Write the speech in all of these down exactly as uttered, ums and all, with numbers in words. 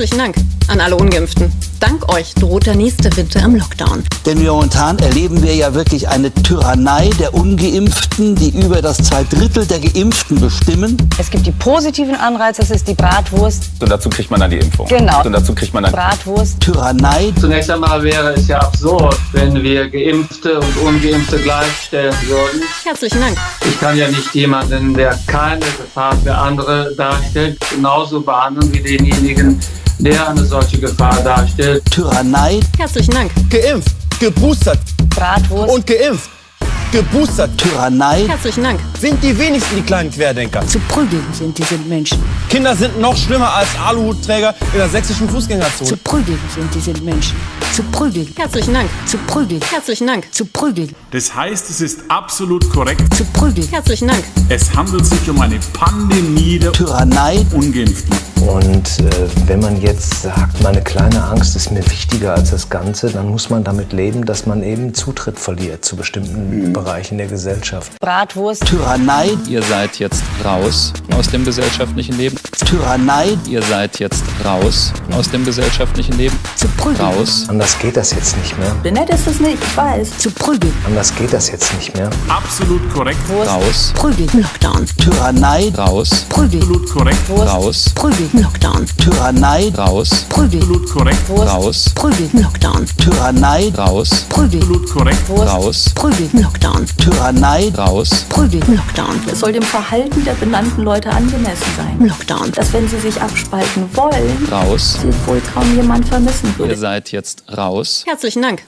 Herzlichen Dank an alle Ungeimpften. Dank euch droht der nächste Winter im Lockdown. Denn momentan erleben wir ja wirklich eine Tyrannei der Ungeimpften, die über das zwei Drittel der Geimpften bestimmen. Es gibt die positiven Anreize, das ist die Bratwurst. Und dazu kriegt man dann die Impfung. Genau. Und dazu kriegt man dann Bratwurst. Tyrannei. Zunächst einmal wäre es ja absurd, wenn wir Geimpfte und Ungeimpfte gleichstellen würden. Herzlichen Dank. Ich kann ja nicht jemanden, der keine Gefahr für andere darstellt, genauso behandeln wie denjenigen, der eine solche Gefahr darstellt. Tyrannei. Herzlichen Dank. Geimpft, geboostert Bratwurst. und geimpft, geboostert. Tyrannei. Herzlichen Dank. Sind die wenigsten die kleinen Querdenker. Zu prügeln sind diese Menschen. Kinder sind noch schlimmer als Aluhutträger in der sächsischen Fußgängerzone. Zu prügeln sind diese Menschen. Zu prügeln. Herzlichen Dank. Zu prügeln. Herzlichen Dank. Zu prügeln. Das heißt, es ist absolut korrekt. Zu prügeln. Herzlichen Dank. Es handelt sich um eine Pandemie der Tyrannei. Ungeimpften. Und äh, wenn man jetzt sagt, meine kleine Angst ist mir wichtiger als das Ganze, dann muss man damit leben, dass man eben Zutritt verliert zu bestimmten mhm. Bereichen der Gesellschaft. Bratwurst. Tyrannei. Ihr seid jetzt raus aus dem gesellschaftlichen Leben. Tyrannei. Ihr seid jetzt raus aus dem gesellschaftlichen Leben. Zu prügeln. Raus. Anders geht das jetzt nicht mehr. Nett ist es nicht, ich weiß. Zu prügeln. Anders geht das jetzt nicht mehr. Absolut korrekt. Raus. Prügeln. Lockdown. Tyrannei. Raus. Prügeln. Absolut korrekt. Raus. Prügeln. Lockdown. Tyrannei. Raus. Prügeln. Absolut korrekt. Raus. Prügeln. Lockdown. Tyrannei. Raus. Prügeln. Absolut korrekt. Raus. Prügeln. Lockdown. Tyrannei. Raus. Prügeln. Lockdown. Es soll dem Verhalten der benannten Leute angemessen sein. Lockdown. Dass wenn sie sich abspalten wollen, Raus. sie wohl kaum jemand vermissen würde. Ihr seid jetzt raus. Herzlichen Dank.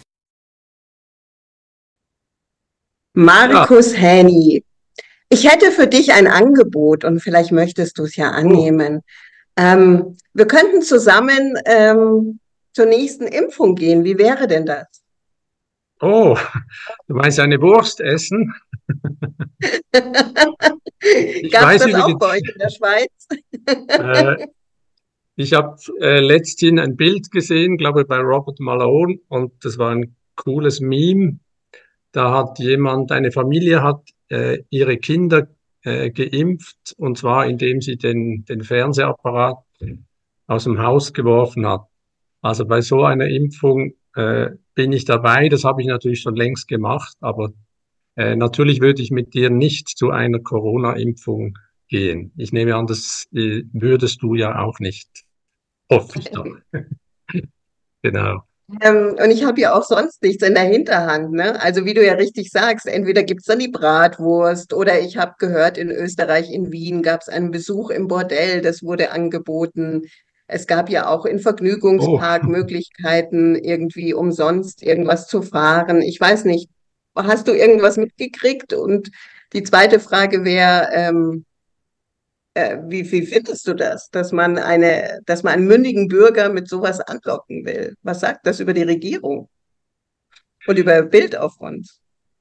Markus Häni, ich hätte für dich ein Angebot und vielleicht möchtest du es ja annehmen. Ähm, wir könnten zusammen ähm, zur nächsten Impfung gehen. Wie wäre denn das? Oh, du meinst eine Wurst essen? Gab es das auch bei euch in der Schweiz? äh, ich habe äh, letztens ein Bild gesehen, glaube ich, bei Robert Malone, und das war ein cooles Meme. Da hat jemand, eine Familie hat äh, ihre Kinder äh, geimpft, und zwar indem sie den, den Fernsehapparat aus dem Haus geworfen hat. Also bei so einer Impfung äh, bin ich dabei. Das habe ich natürlich schon längst gemacht, aber äh, natürlich würde ich mit dir nicht zu einer Corona-Impfung gehen. Ich nehme an, das äh, würdest du ja auch nicht. Hoffe ich doch. Genau. Ähm, und ich habe ja auch sonst nichts in der Hinterhand, ne? Also wie du ja richtig sagst, entweder gibt's dann die Bratwurst oder ich habe gehört, in Österreich, in Wien gab's einen Besuch im Bordell, das wurde angeboten. Es gab ja auch in Vergnügungspark Oh. Möglichkeiten, irgendwie umsonst irgendwas zu fahren. Ich weiß nicht, hast du irgendwas mitgekriegt? Und die zweite Frage wäre, ähm, äh, wie, wie findest du das, dass man eine, dass man einen mündigen Bürger mit sowas anlocken will? Was sagt das über die Regierung und über Bild auf uns?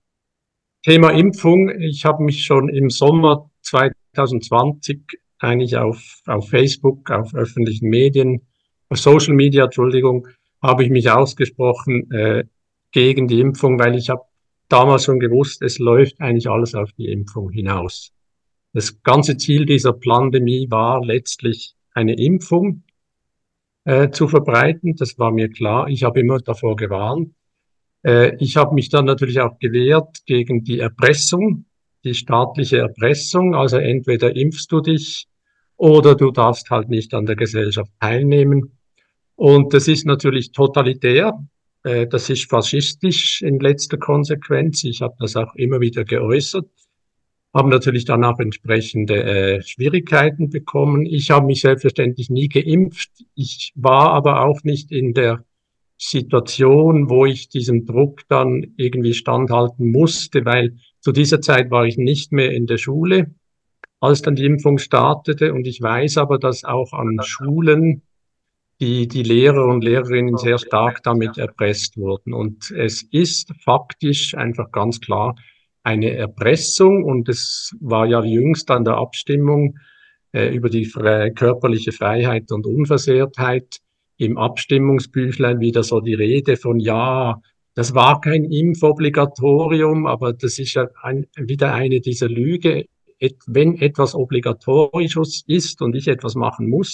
Thema Impfung. Ich habe mich schon im Sommer zwanzig zwanzig eigentlich auf, auf Facebook, auf öffentlichen Medien, auf Social Media, Entschuldigung, habe ich mich ausgesprochen äh, gegen die Impfung, weil ich habe damals schon gewusst, es läuft eigentlich alles auf die Impfung hinaus. Das ganze Ziel dieser Pandemie war letztlich eine Impfung äh, zu verbreiten. Das war mir klar. Ich habe immer davor gewarnt. Äh, ich habe mich dann natürlich auch gewehrt gegen die Erpressung, die staatliche Erpressung. Also entweder impfst du dich oder du darfst halt nicht an der Gesellschaft teilnehmen. Und das ist natürlich totalitär. Äh, das ist faschistisch in letzter Konsequenz. Ich habe das auch immer wieder geäußert. Haben natürlich dann auch entsprechende äh, Schwierigkeiten bekommen. Ich habe mich selbstverständlich nie geimpft. Ich war aber auch nicht in der Situation, wo ich diesem Druck dann irgendwie standhalten musste, weil zu dieser Zeit war ich nicht mehr in der Schule, als dann die Impfung startete. Und ich weiß aber, dass auch an Schulen die, die Lehrer und Lehrerinnen sehr stark damit erpresst wurden. Und es ist faktisch einfach ganz klar eine Erpressung, und es war ja jüngst an der Abstimmung äh, über die fre körperliche Freiheit und Unversehrtheit im Abstimmungsbüchlein wieder so die Rede von, ja, das war kein Impfobligatorium, aber das ist ja ein, wieder eine dieser Lüge. Et, wenn etwas obligatorisch ist und ich etwas machen muss,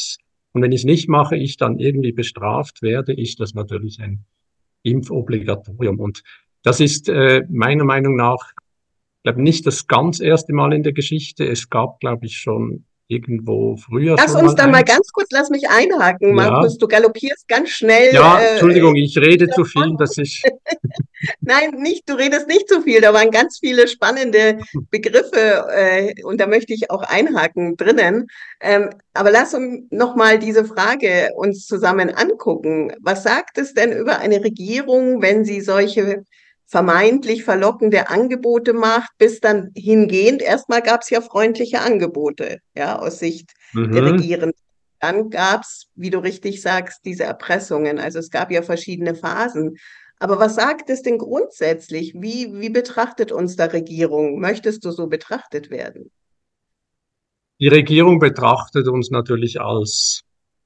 Und wenn ich es nicht mache, ich dann irgendwie bestraft werde, ist das natürlich ein Impfobligatorium. Und das ist äh, meiner Meinung nach, ich glaube, nicht das ganz erste Mal in der Geschichte. Es gab, glaube ich, schon irgendwo früher Lass schon uns mal da mal eins. ganz kurz, lass mich einhaken, Ja. Markus, du galoppierst ganz schnell. Ja, äh, Entschuldigung, ich rede zu viel, das ist, Nein, nicht, du redest nicht zu viel. Da waren ganz viele spannende Begriffe äh, und da möchte ich auch einhaken drinnen. Ähm, aber lass uns nochmal diese Frage uns zusammen angucken. Was sagt es denn über eine Regierung, wenn sie solche vermeintlich verlockende Angebote macht, bis dann hingehend, erstmal gab es ja freundliche Angebote, ja, aus Sicht der mhm. Regierenden. Dann gab es, wie du richtig sagst, diese Erpressungen. Also es gab ja verschiedene Phasen. Aber was sagt es denn grundsätzlich? Wie, wie betrachtet uns der Regierung? Möchtest du so betrachtet werden? Die Regierung betrachtet uns natürlich als,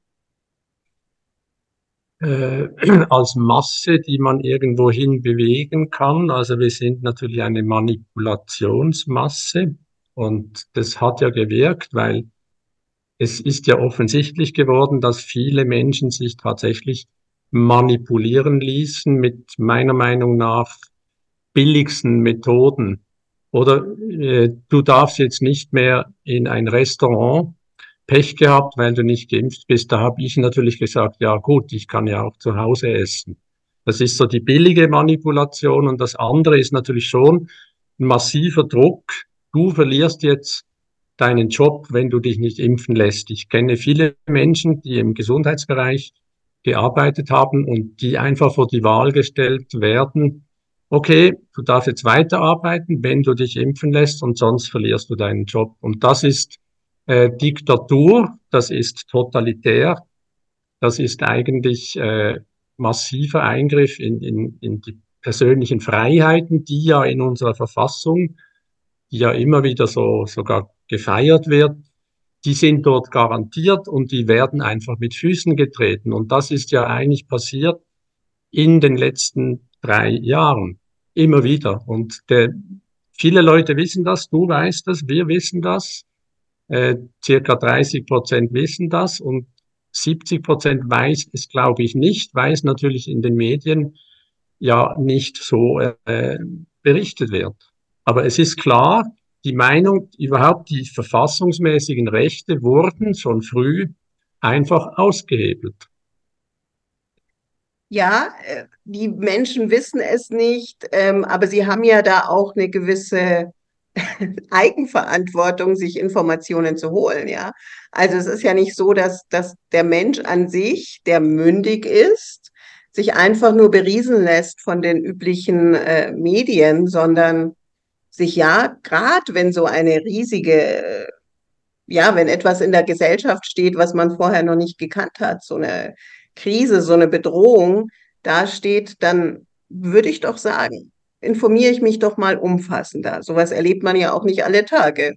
äh, als Masse, die man irgendwohin bewegen kann. Also wir sind natürlich eine Manipulationsmasse und das hat ja gewirkt, weil es ist ja offensichtlich geworden, dass viele Menschen sich tatsächlich manipulieren ließen mit meiner Meinung nach billigsten Methoden. Oder äh, du darfst jetzt nicht mehr in ein Restaurant, Pech gehabt, weil du nicht geimpft bist. Da habe ich natürlich gesagt, ja gut, ich kann ja auch zu Hause essen. Das ist so die billige Manipulation. Und das andere ist natürlich schon ein massiver Druck. Du verlierst jetzt deinen Job, wenn du dich nicht impfen lässt. Ich kenne viele Menschen, die im Gesundheitsbereich gearbeitet haben und die einfach vor die Wahl gestellt werden, okay, du darfst jetzt weiterarbeiten, wenn du dich impfen lässt und sonst verlierst du deinen Job. Und das ist äh, Diktatur, das ist totalitär, das ist eigentlich äh, massiver Eingriff in, in, in die persönlichen Freiheiten, die ja in unserer Verfassung, die ja immer wieder so sogar gefeiert wird, die sind dort garantiert und die werden einfach mit Füßen getreten. Und das ist ja eigentlich passiert in den letzten drei Jahren. Immer wieder. Und der, viele Leute wissen das, du weißt das, wir wissen das. Äh, circa dreißig Prozent wissen das und siebzig Prozent weiß es, glaube ich, nicht, weil es natürlich in den Medien ja nicht so äh, berichtet wird. Aber es ist klar, die Meinung, überhaupt die verfassungsmäßigen Rechte wurden schon früh einfach ausgehebelt. Ja, äh, die Menschen wissen es nicht, ähm, aber sie haben ja da auch eine gewisse Eigenverantwortung, sich Informationen zu holen, ja. Also es ist ja nicht so, dass, dass der Mensch an sich, der mündig ist, sich einfach nur beriesen lässt von den üblichen äh, Medien, sondern sich ja, gerade wenn so eine riesige, äh, ja, wenn etwas in der Gesellschaft steht, was man vorher noch nicht gekannt hat, so eine Krise, so eine Bedrohung da steht, dann würde ich doch sagen, informiere ich mich doch mal umfassender. Sowas erlebt man ja auch nicht alle Tage.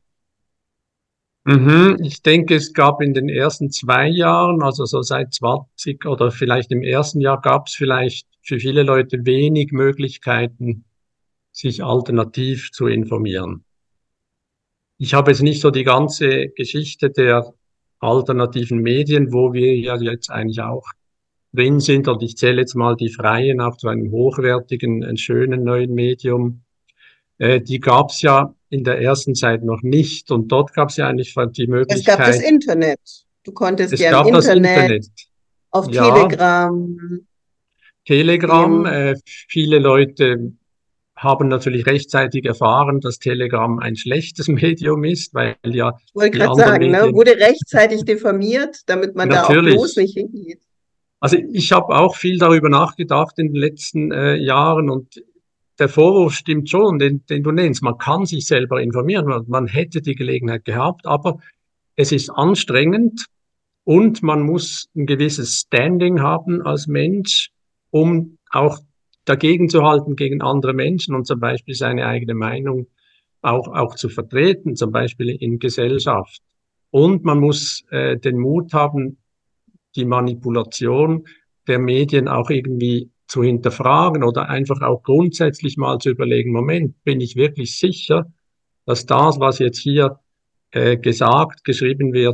Mhm, ich denke, es gab in den ersten zwei Jahren, also so seit zwanzig oder vielleicht im ersten Jahr, gab es vielleicht für viele Leute wenig Möglichkeiten, sich alternativ zu informieren. Ich habe jetzt nicht so die ganze Geschichte der alternativen Medien, wo wir ja jetzt eigentlich auch drin sind, und ich zähle jetzt mal die Freien auch zu einem hochwertigen, einen schönen neuen Medium. Äh, die gab es ja in der ersten Zeit noch nicht, und dort gab es ja eigentlich die Möglichkeit. Es gab das Internet. Du konntest es ja gab im das Internet, Internet. auf Ja, Telegram. Telegram, Im, äh, viele Leute haben natürlich rechtzeitig erfahren, dass Telegram ein schlechtes Medium ist, weil ja ich wollte die gerade anderen sagen, ne, Medien wurde rechtzeitig diffamiert, damit man da auch bloß natürlich. nicht hingeht. Also ich habe auch viel darüber nachgedacht in den letzten äh, Jahren, und der Vorwurf stimmt schon, den, den du nennst. Man kann sich selber informieren, man, man hätte die Gelegenheit gehabt, aber es ist anstrengend und man muss ein gewisses Standing haben als Mensch, um auch dagegen zu halten gegen andere Menschen und zum Beispiel seine eigene Meinung auch, auch zu vertreten, zum Beispiel in Gesellschaft. Und man muss äh, den Mut haben, die Manipulation der Medien auch irgendwie zu hinterfragen oder einfach auch grundsätzlich mal zu überlegen, Moment, bin ich wirklich sicher, dass das, was jetzt hier äh, gesagt, geschrieben wird,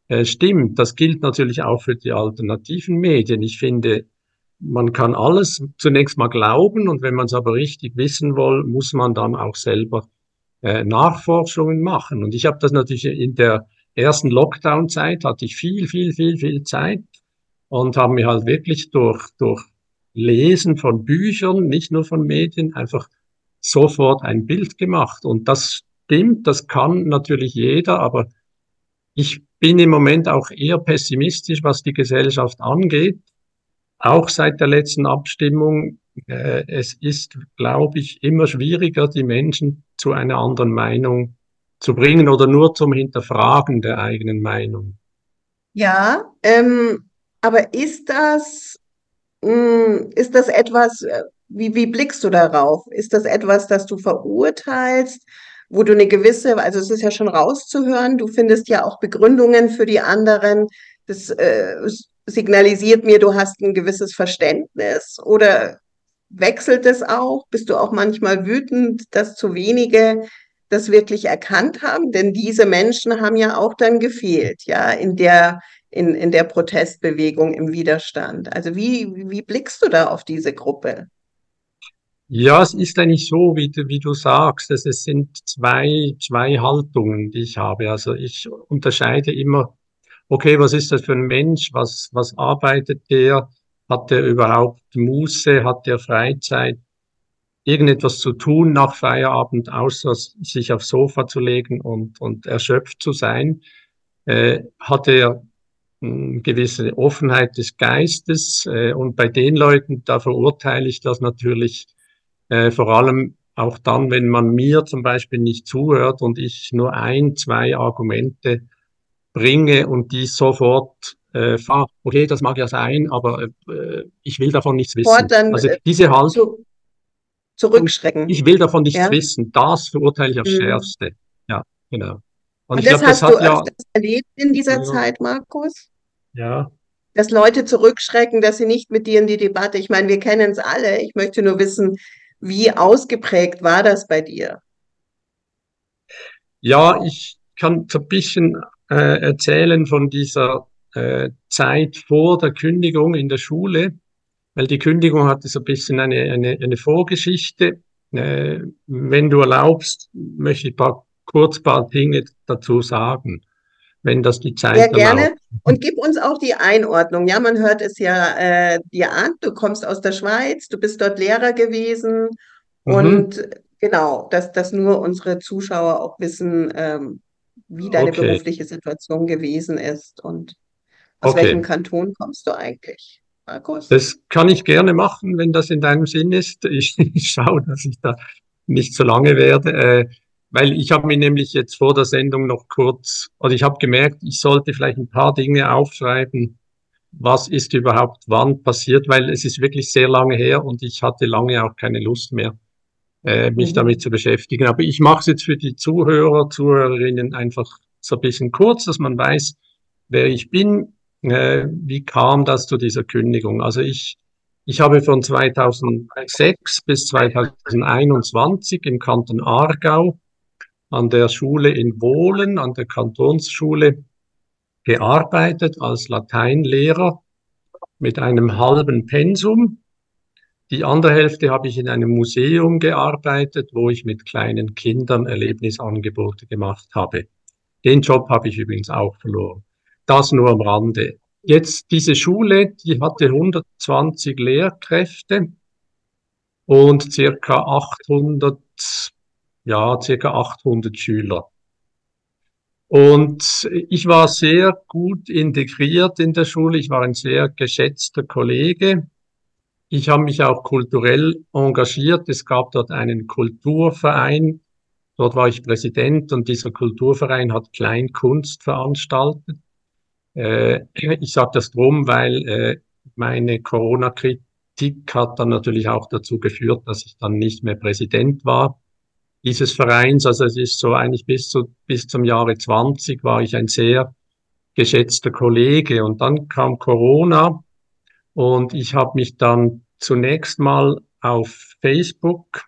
äh, stimmt. Das gilt natürlich auch für die alternativen Medien. Ich finde, man kann alles zunächst mal glauben und wenn man es aber richtig wissen will, muss man dann auch selber äh, Nachforschungen machen. Und ich habe das natürlich in der ersten Lockdown-Zeit, hatte ich viel, viel, viel, viel Zeit und habe mir halt wirklich durch, durch Lesen von Büchern, nicht nur von Medien, einfach sofort ein Bild gemacht. Und das stimmt, das kann natürlich jeder, aber ich bin im Moment auch eher pessimistisch, was die Gesellschaft angeht. Auch seit der letzten Abstimmung, äh, es ist, glaube ich, immer schwieriger, die Menschen zu einer anderen Meinung zu bringen oder nur zum Hinterfragen der eigenen Meinung. Ja, ähm, aber ist das, mh, ist das etwas, äh, wie, wie blickst du darauf? Ist das etwas, das du verurteilst, wo du eine gewisse, also es ist ja schon rauszuhören, du findest ja auch Begründungen für die anderen, das äh, signalisiert mir, du hast ein gewisses Verständnis oder wechselt es auch? Bist du auch manchmal wütend, dass zu wenige das wirklich erkannt haben? Denn diese Menschen haben ja auch dann gefehlt, ja, in der, in, in der Protestbewegung, im Widerstand. Also wie, wie blickst du da auf diese Gruppe? Ja, es ist eigentlich so, wie du, wie du sagst, dass es sind zwei, zwei Haltungen, die ich habe. Also ich unterscheide immer, okay, was ist das für ein Mensch? Was, was arbeitet der? Hat der überhaupt Muße? Hat der Freizeit? Irgendetwas zu tun nach Feierabend, außer sich aufs Sofa zu legen und, und erschöpft zu sein? Äh, hat er eine gewisse Offenheit des Geistes? Äh, und bei den Leuten, da verurteile ich das natürlich äh, vor allem auch dann, wenn man mir zum Beispiel nicht zuhört und ich nur ein, zwei Argumente bringe und die sofort äh, ah, okay, das mag ja sein, aber äh, ich will davon nichts wissen. Dann, also diese Haltung, zu, zurückschrecken. Ich will davon nichts ja? wissen. Das verurteile ich aufs Mhm. Schärfste. Ja, genau. Und, Und ich das glaube, das hast du hat ja, öfters erlebt in dieser ja, Zeit, Markus? ja. Dass Leute zurückschrecken, dass sie nicht mit dir in die Debatte. Ich meine, wir kennen es alle. Ich möchte nur wissen, wie ausgeprägt war das bei dir? Ja, ich kann so ein bisschen äh, erzählen von dieser äh, Zeit vor der Kündigung in der Schule, weil die Kündigung hatte so ein bisschen eine, eine, eine Vorgeschichte. Äh, wenn du erlaubst, möchte ich ein paar, kurz ein paar Dinge dazu sagen, wenn das die Zeit Sehr gerne. erlaubt. Und gib uns auch die Einordnung. Ja, man hört es ja äh, dir an. Du kommst aus der Schweiz, du bist dort Lehrer gewesen. Mhm. Und genau, dass, dass nur unsere Zuschauer auch wissen, ähm, wie deine Okay. berufliche Situation gewesen ist und aus Okay. welchem Kanton kommst du eigentlich, Markus? Das kann ich gerne machen, wenn das in deinem Sinn ist. Ich, ich schaue, dass ich da nicht so lange werde, äh, weil ich habe mir nämlich jetzt vor der Sendung noch kurz, oder ich habe gemerkt, ich sollte vielleicht ein paar Dinge aufschreiben, was ist überhaupt wann passiert, weil es ist wirklich sehr lange her und ich hatte lange auch keine Lust mehr, äh, mich Mhm. damit zu beschäftigen. Aber ich mache es jetzt für die Zuhörer, Zuhörerinnen einfach so ein bisschen kurz, dass man weiß, wer ich bin. Äh, wie kam das zu dieser Kündigung? Also ich, ich habe von zweitausendsechs bis zweitausendeinundzwanzig im Kanton Aargau an der Schule in Wohlen, an der Kantonsschule, gearbeitet als Lateinlehrer mit einem halben Pensum. Die andere Hälfte habe ich in einem Museum gearbeitet, wo ich mit kleinen Kindern Erlebnisangebote gemacht habe. Den Job habe ich übrigens auch verloren. Das nur am Rande. Jetzt diese Schule, die hatte hundertzwanzig Lehrkräfte und circa achthundert, ja, circa achthundert Schüler. Und ich war sehr gut integriert in der Schule. Ich war ein sehr geschätzter Kollege. Ich habe mich auch kulturell engagiert. Es gab dort einen Kulturverein. Dort war ich Präsident und dieser Kulturverein hat Kleinkunst veranstaltet. Äh, ich sage das drum, weil äh, meine Corona-Kritik hat dann natürlich auch dazu geführt, dass ich dann nicht mehr Präsident war dieses Vereins. Also es ist so eigentlich bis zu, bis zum Jahre zwanzig war ich ein sehr geschätzter Kollege. Und dann kam Corona und ich habe mich dann zunächst mal auf Facebook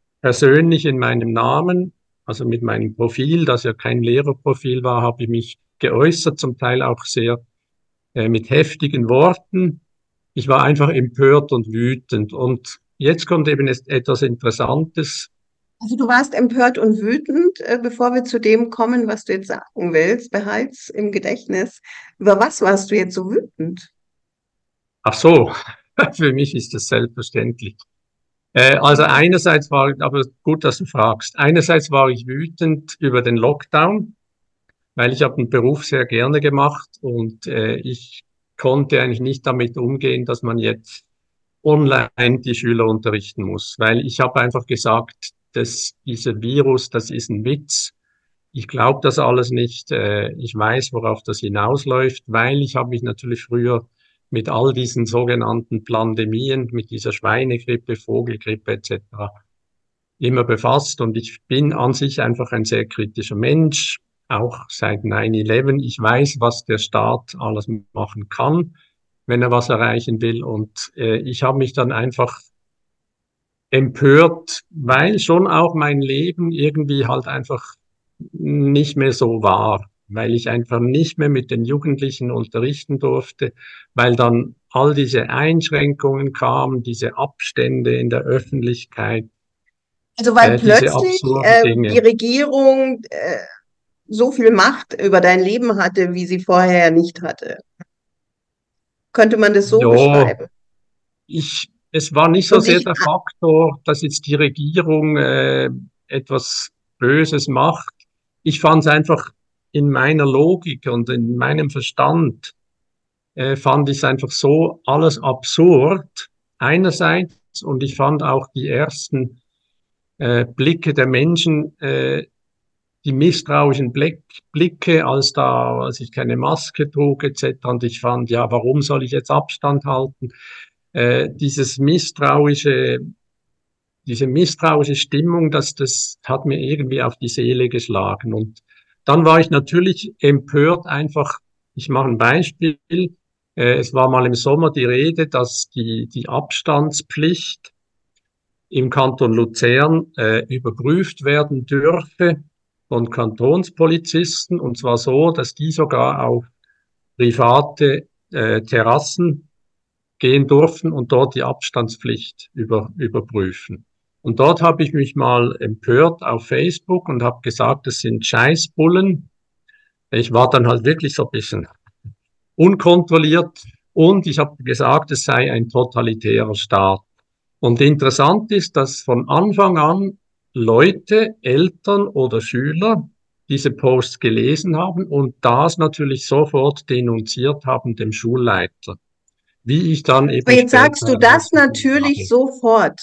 persönlich in meinem Namen, also mit meinem Profil, das ja kein Lehrerprofil war, habe ich mich geäußert, zum Teil auch sehr äh, mit heftigen Worten. Ich war einfach empört und wütend. Und jetzt kommt eben etwas Interessantes. Also du warst empört und wütend, äh, bevor wir zu dem kommen, was du jetzt sagen willst, behalt's im Gedächtnis. Über was warst du jetzt so wütend? Ach so, für mich ist das selbstverständlich. Äh, also einerseits war, aber gut, dass du fragst, einerseits war ich wütend über den Lockdown, weil ich habe den Beruf sehr gerne gemacht und äh, ich konnte eigentlich nicht damit umgehen, dass man jetzt online die Schüler unterrichten muss, weil ich habe einfach gesagt, dass dieser Virus, das ist ein Witz. Ich glaube das alles nicht. Äh, ich weiß, worauf das hinausläuft, weil ich habe mich natürlich früher mit all diesen sogenannten Pandemien, mit dieser Schweinegrippe, Vogelgrippe et cetera immer befasst und ich bin an sich einfach ein sehr kritischer Mensch, auch seit nine eleven. Ich weiß, was der Staat alles machen kann, wenn er was erreichen will und äh, ich habe mich dann einfach empört, weil schon auch mein Leben irgendwie halt einfach nicht mehr so war, weil ich einfach nicht mehr mit den Jugendlichen unterrichten durfte, weil dann all diese Einschränkungen kamen, diese Abstände in der Öffentlichkeit. Also weil äh, diese plötzlich absurden äh, Dinge. die Regierung äh, so viel Macht über dein Leben hatte, wie sie vorher nicht hatte. Könnte man das so Ja, beschreiben? ich, es war nicht so Und sehr ich, der Faktor, dass jetzt die Regierung äh, etwas Böses macht. Ich fand es einfach in meiner Logik und in meinem Verstand äh, fand ich es einfach so alles absurd einerseits und ich fand auch die ersten äh, Blicke der Menschen, äh, die misstrauischen Blick, Blicke, als da, als ich keine Maske trug et cetera. Und ich fand, ja, warum soll ich jetzt Abstand halten? Äh, dieses misstrauische, diese misstrauische Stimmung, das, das hat mir irgendwie auf die Seele geschlagen. Und dann war ich natürlich empört einfach, ich mache ein Beispiel, äh, es war mal im Sommer die Rede, dass die, die Abstandspflicht im Kanton Luzern äh, überprüft werden dürfe von Kantonspolizisten, und zwar so, dass die sogar auf private äh, Terrassen gehen durften und dort die Abstandspflicht über, überprüfen. Und dort habe ich mich mal empört auf Facebook und habe gesagt, das sind Scheißbullen. Ich war dann halt wirklich so ein bisschen unkontrolliert und ich habe gesagt, es sei ein totalitärer Staat. Und interessant ist, dass von Anfang an Leute, Eltern oder Schüler diese Posts gelesen haben und das natürlich sofort denunziert haben dem Schulleiter. Wie ich dann eben. Aber jetzt sagst du das natürlich sofort.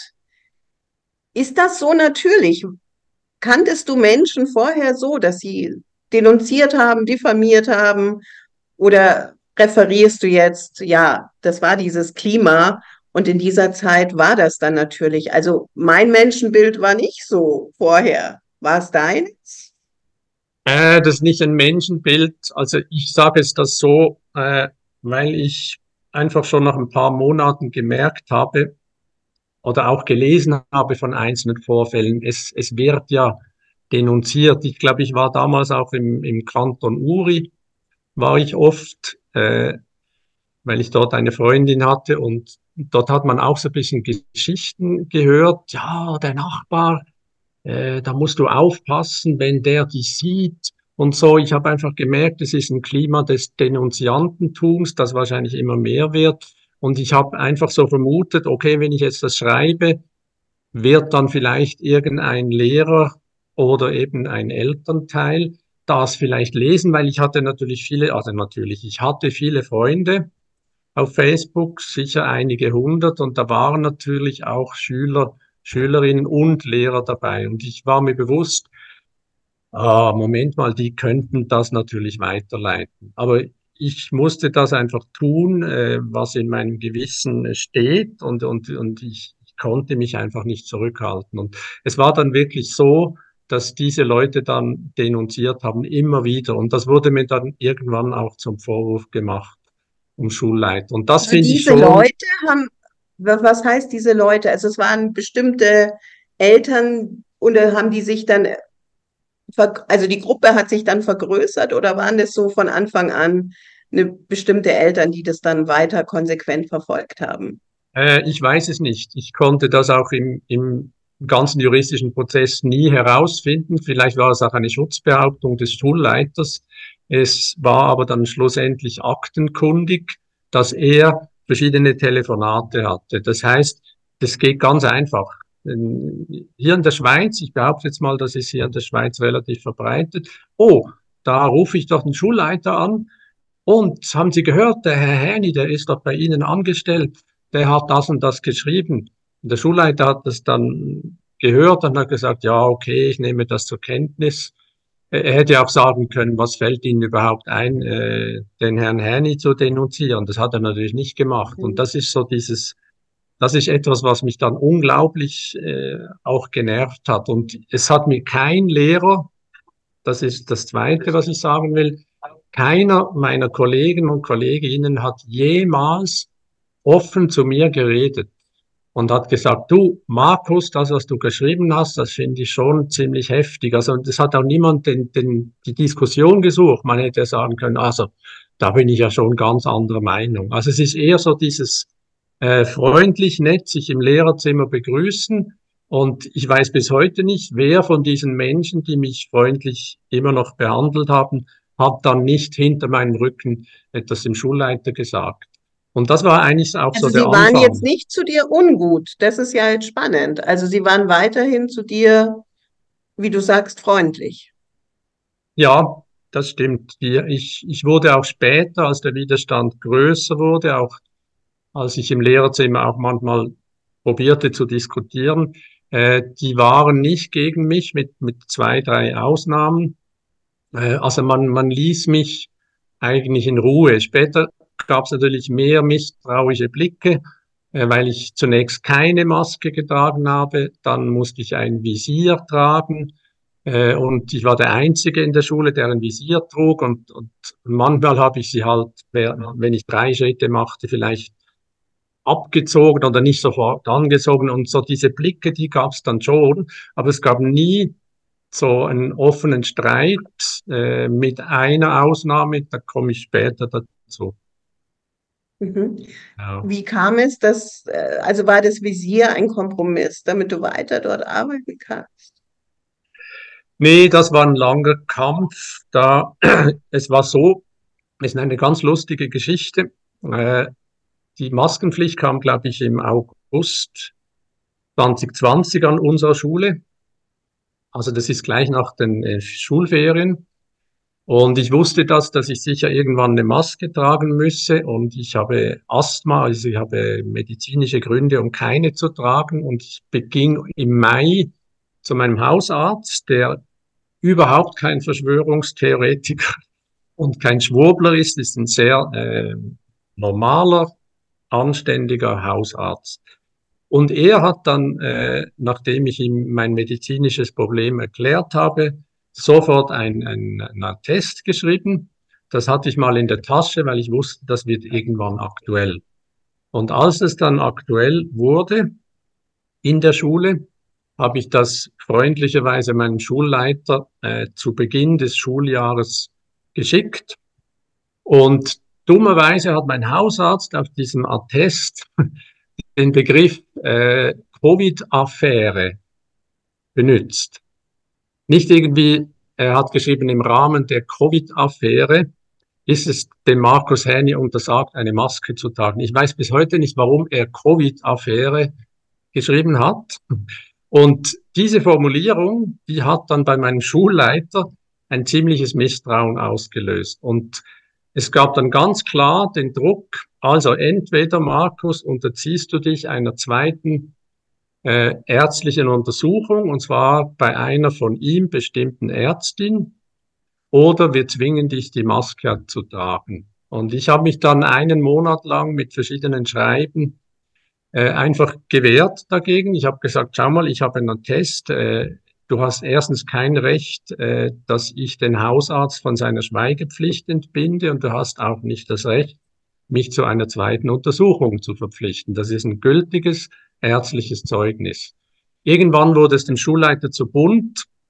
Ist das so natürlich? Kanntest du Menschen vorher so, dass sie denunziert haben, diffamiert haben? Oder referierst du jetzt, ja, das war dieses Klima und in dieser Zeit war das dann natürlich. Also mein Menschenbild war nicht so vorher. War es deins? Äh, das ist nicht ein Menschenbild. Also ich sage es das so, äh, weil ich einfach schon nach ein paar Monaten gemerkt habe oder auch gelesen habe von einzelnen Vorfällen, es, es wird ja denunziert. Ich glaube, ich war damals auch im, im Kanton Uri, war ich oft, äh, weil ich dort eine Freundin hatte und dort hat man auch so ein bisschen Geschichten gehört. Ja, der Nachbar, äh, da musst du aufpassen, wenn der dich sieht und so. Ich habe einfach gemerkt, es ist ein Klima des Denunziantentums, das wahrscheinlich immer mehr wird. Und ich habe einfach so vermutet, okay, wenn ich jetzt das schreibe, wird dann vielleicht irgendein Lehrer oder eben ein Elternteil das vielleicht lesen, weil ich hatte natürlich viele, also natürlich, ich hatte viele Freunde auf Facebook, sicher einige hundert, und da waren natürlich auch Schüler, Schülerinnen und Lehrer dabei. Und ich war mir bewusst, ah, Moment mal, die könnten das natürlich weiterleiten. Aber ich musste das einfach tun, äh, was in meinem Gewissen steht, und, und, und ich, ich konnte mich einfach nicht zurückhalten. Und es war dann wirklich so, dass diese Leute dann denunziert haben, immer wieder. Und das wurde mir dann irgendwann auch zum Vorwurf gemacht, um Schulleiter. Und das Also finde ich diese schon. Leute haben, wa- was heißt diese Leute? Also es waren bestimmte Eltern und da haben die sich dann also die Gruppe hat sich dann vergrößert oder waren das so von Anfang an eine bestimmte Eltern, die das dann weiter konsequent verfolgt haben? Äh, ich weiß es nicht. Ich konnte das auch im, im ganzen juristischen Prozess nie herausfinden. Vielleicht war es auch eine Schutzbehauptung des Schulleiters. Es war aber dann schlussendlich aktenkundig, dass er verschiedene Telefonate hatte. Das heißt, das geht ganz einfach. Hier in der Schweiz, ich behaupte jetzt mal, das ist hier in der Schweiz relativ verbreitet. Oh, da rufe ich doch den Schulleiter an. Und haben Sie gehört, der Herr Häni, der ist doch bei Ihnen angestellt, der hat das und das geschrieben. Und der Schulleiter hat das dann gehört und hat gesagt, ja, okay, ich nehme das zur Kenntnis. Er hätte auch sagen können, was fällt Ihnen überhaupt ein, äh, den Herrn Häni zu denunzieren. Das hat er natürlich nicht gemacht. Und das ist so dieses, das ist etwas, was mich dann unglaublich äh, auch genervt hat. Und es hat mir kein Lehrer, das ist das Zweite, was ich sagen will, keiner meiner Kollegen und Kolleginnen hat jemals offen zu mir geredet und hat gesagt, du, Markus, das, was du geschrieben hast, das finde ich schon ziemlich heftig. Also das hat auch niemand den, den, die Diskussion gesucht. Man hätte ja sagen können, also da bin ich ja schon ganz anderer Meinung. Also es ist eher so dieses äh, freundlich, nett, sich im Lehrerzimmer begrüßen. Und ich weiß bis heute nicht, wer von diesen Menschen, die mich freundlich immer noch behandelt haben, hat dann nicht hinter meinem Rücken etwas dem Schulleiter gesagt. Und das war eigentlich auch also so der Anfang. Sie waren Anfang. jetzt nicht zu dir ungut. Das ist ja jetzt spannend. Also Sie waren weiterhin zu dir, wie du sagst, freundlich. Ja, das stimmt. Ich, ich wurde auch später, als der Widerstand größer wurde, auch als ich im Lehrerzimmer auch manchmal probierte zu diskutieren, äh, die waren nicht gegen mich, mit, mit zwei, drei Ausnahmen. Äh, also man, man ließ mich eigentlich in Ruhe. Später gab es natürlich mehr misstrauische Blicke, äh, weil ich zunächst keine Maske getragen habe, dann musste ich ein Visier tragen. Äh, und ich war der Einzige in der Schule, der ein Visier trug. Und, und manchmal habe ich sie halt, wenn ich drei Schritte machte, vielleicht abgezogen oder nicht sofort angezogen. Und so diese Blicke, die gab es dann schon. Aber es gab nie so einen offenen Streit, äh, mit einer Ausnahme, da komme ich später dazu. Mhm. Ja. Wie kam es, dass, äh, also war das Visier ein Kompromiss, damit du weiter dort arbeiten kannst? Nee, das war ein langer Kampf. Da, es war so, es ist eine ganz lustige Geschichte. Äh, die Maskenpflicht kam, glaube ich, im August zwanzig zwanzig an unserer Schule. Also das ist gleich nach den äh, Schulferien. Und ich wusste das, dass ich sicher irgendwann eine Maske tragen müsse. Und ich habe Asthma, also ich habe medizinische Gründe, um keine zu tragen. Und ich beging im Mai zu meinem Hausarzt, der überhaupt kein Verschwörungstheoretiker und kein Schwurbler ist, ist ein sehr äh, normaler, anständiger Hausarzt. Und er hat dann, äh, nachdem ich ihm mein medizinisches Problem erklärt habe, sofort ein, ein, ein Attest geschrieben. Das hatte ich mal in der Tasche, weil ich wusste, das wird irgendwann aktuell. Und als es dann aktuell wurde in der Schule, habe ich das freundlicherweise meinem Schulleiter äh, zu Beginn des Schuljahres geschickt. Und dummerweise hat mein Hausarzt auf diesem Attest den Begriff äh, Covid-Affäre benutzt. Nicht irgendwie, er hat geschrieben, im Rahmen der Covid-Affäre ist es dem Markus Häni untersagt, eine Maske zu tragen. Ich weiß bis heute nicht, warum er Covid-Affäre geschrieben hat. Und diese Formulierung, die hat dann bei meinem Schulleiter ein ziemliches Misstrauen ausgelöst. Und es gab dann ganz klar den Druck, also entweder, Markus, unterziehst du dich einer zweiten äh, ärztlichen Untersuchung, und zwar bei einer von ihm bestimmten Ärztin, oder wir zwingen dich, die Maske zu tragen. Und ich habe mich dann einen Monat lang mit verschiedenen Schreiben äh, einfach gewehrt dagegen. Ich habe gesagt, schau mal, ich habe einen Attest, äh, du hast erstens kein Recht, äh, dass ich den Hausarzt von seiner Schweigepflicht entbinde, und du hast auch nicht das Recht, mich zu einer zweiten Untersuchung zu verpflichten. Das ist ein gültiges ärztliches Zeugnis. Irgendwann wurde es dem Schulleiter zu bunt.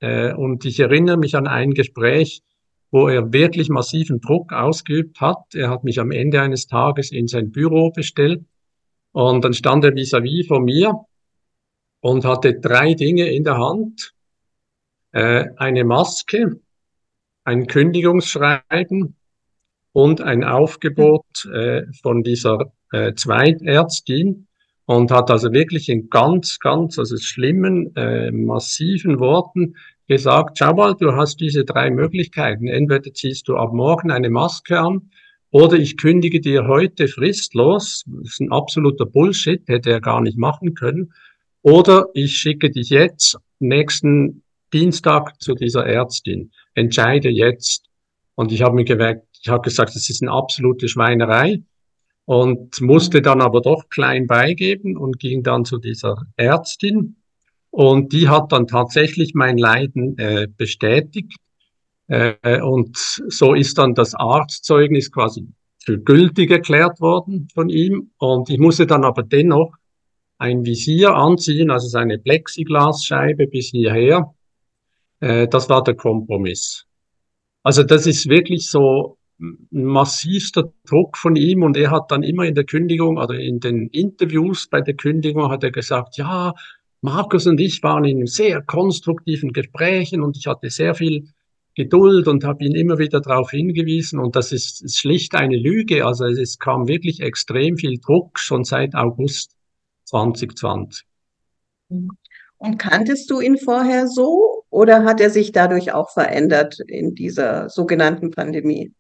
Äh, und ich erinnere mich an ein Gespräch, wo er wirklich massiven Druck ausgeübt hat. Er hat mich am Ende eines Tages in sein Büro bestellt und dann stand er vis-à-vis von mir und hatte drei Dinge in der Hand. Äh, eine Maske, ein Kündigungsschreiben und ein Aufgebot äh, von dieser äh, Zweitärztin und hat also wirklich in ganz, ganz, also schlimmen, äh, massiven Worten gesagt, schau mal, du hast diese drei Möglichkeiten. Entweder ziehst du ab morgen eine Maske an oder ich kündige dir heute fristlos. Das ist ein absoluter Bullshit, hätte er gar nicht machen können. Oder ich schicke dich jetzt nächsten Dienstag zu dieser Ärztin. Entscheide jetzt. Und ich habe mir geweckt, ich habe gesagt, das ist eine absolute Schweinerei und musste dann aber doch klein beigeben und ging dann zu dieser Ärztin. Und die hat dann tatsächlich mein Leiden äh, bestätigt. Äh, und so ist dann das Arztzeugnis quasi für gültig erklärt worden von ihm. Und ich musste dann aber dennoch ein Visier anziehen, also seine Plexiglasscheibe bis hierher. Äh, das war der Kompromiss. Also das ist wirklich so ein massivster Druck von ihm. Und er hat dann immer in der Kündigung oder in den Interviews bei der Kündigung hat er gesagt, ja, Markus und ich waren in sehr konstruktiven Gesprächen und ich hatte sehr viel Geduld und habe ihn immer wieder darauf hingewiesen. Und das ist, ist schlicht eine Lüge. Also es kam wirklich extrem viel Druck schon seit August zwanzig zwanzig. Und kanntest du ihn vorher so oder hat er sich dadurch auch verändert in dieser sogenannten Pandemie?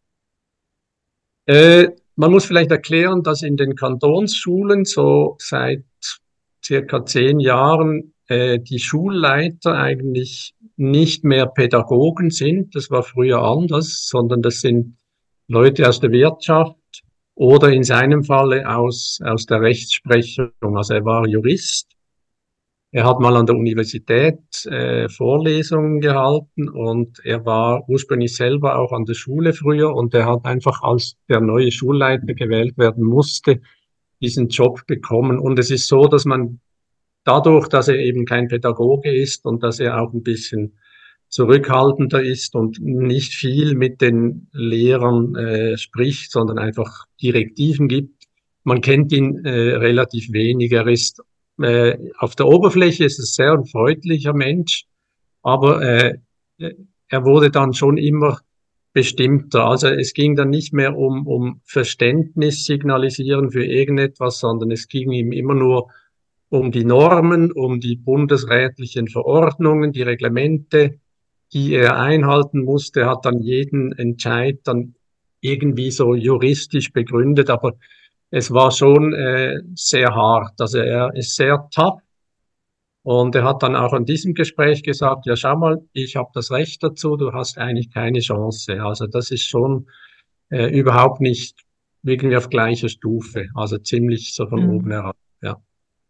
Äh, man muss vielleicht erklären, dass in den Kantonsschulen so seit circa zehn Jahren äh, die Schulleiter eigentlich nicht mehr Pädagogen sind. Das war früher anders, sondern das sind Leute aus der Wirtschaft oder in seinem Falle aus, aus der Rechtsprechung. Also er war Jurist. Er hat mal an der Universität äh, Vorlesungen gehalten und er war ursprünglich selber auch an der Schule früher und er hat einfach, als der neue Schulleiter gewählt werden musste, diesen Job bekommen. Und es ist so, dass man dadurch, dass er eben kein Pädagoge ist und dass er auch ein bisschen zurückhaltender ist und nicht viel mit den Lehrern äh, spricht, sondern einfach Direktiven gibt. Man kennt ihn äh, relativ wenig. Er ist äh, auf der Oberfläche ist es sehr ein freundlicher Mensch, aber äh, er wurde dann schon immer bestimmter. Also es ging dann nicht mehr um, um Verständnis signalisieren für irgendetwas, sondern es ging ihm immer nur um die Normen, um die bundesrätlichen Verordnungen, die Reglemente, die er einhalten musste. Er hat dann jeden Entscheid dann irgendwie so juristisch begründet, aber es war schon äh, sehr hart. Also er ist sehr tough und er hat dann auch an diesem Gespräch gesagt, ja schau mal, ich habe das Recht dazu, du hast eigentlich keine Chance. Also das ist schon äh, überhaupt nicht irgendwie auf gleicher Stufe, also ziemlich so von mhm. oben herab, ja.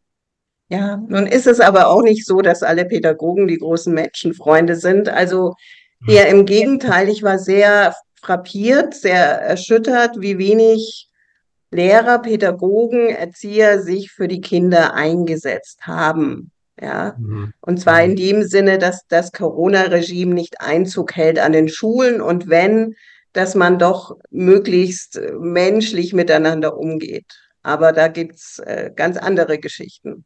Ja, nun ist es aber auch nicht so, dass alle Pädagogen die großen Menschenfreunde sind. Also eher im Gegenteil, ich war sehr frappiert, sehr erschüttert, wie wenig Lehrer, Pädagogen, Erzieher sich für die Kinder eingesetzt haben. Ja, mhm. Und zwar in dem Sinne, dass das Corona-Regime nicht Einzug hält an den Schulen und wenn, dass man doch möglichst menschlich miteinander umgeht. Aber da gibt's äh, ganz andere Geschichten.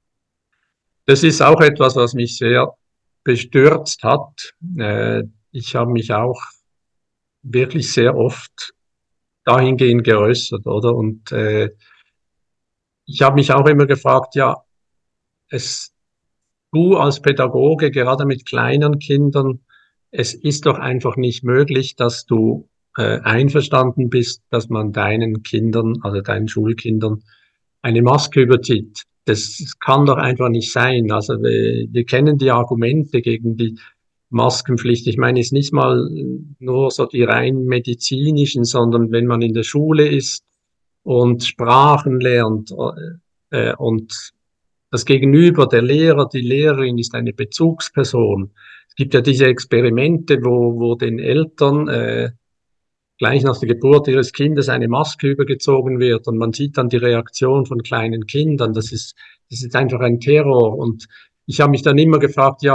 Das ist auch etwas, was mich sehr bestürzt hat. Äh, ich habe mich auch wirklich sehr oft dahingehend geäußert, oder? Und äh, ich habe mich auch immer gefragt, ja, es, du als Pädagoge, gerade mit kleinen Kindern, es ist doch einfach nicht möglich, dass du äh, einverstanden bist, dass man deinen Kindern, also deinen Schulkindern, eine Maske überzieht. Das kann doch einfach nicht sein. Also wir, wir kennen die Argumente gegen die Maskenpflicht. Ich meine, es ist nicht mal nur so die rein medizinischen, sondern wenn man in der Schule ist und Sprachen lernt äh, und das Gegenüber, der Lehrer, die Lehrerin ist eine Bezugsperson. Es gibt ja diese Experimente, wo, wo den Eltern äh, gleich nach der Geburt ihres Kindes eine Maske übergezogen wird und man sieht dann die Reaktion von kleinen Kindern. Das ist, das ist einfach ein Terror. Und ich habe mich dann immer gefragt, ja,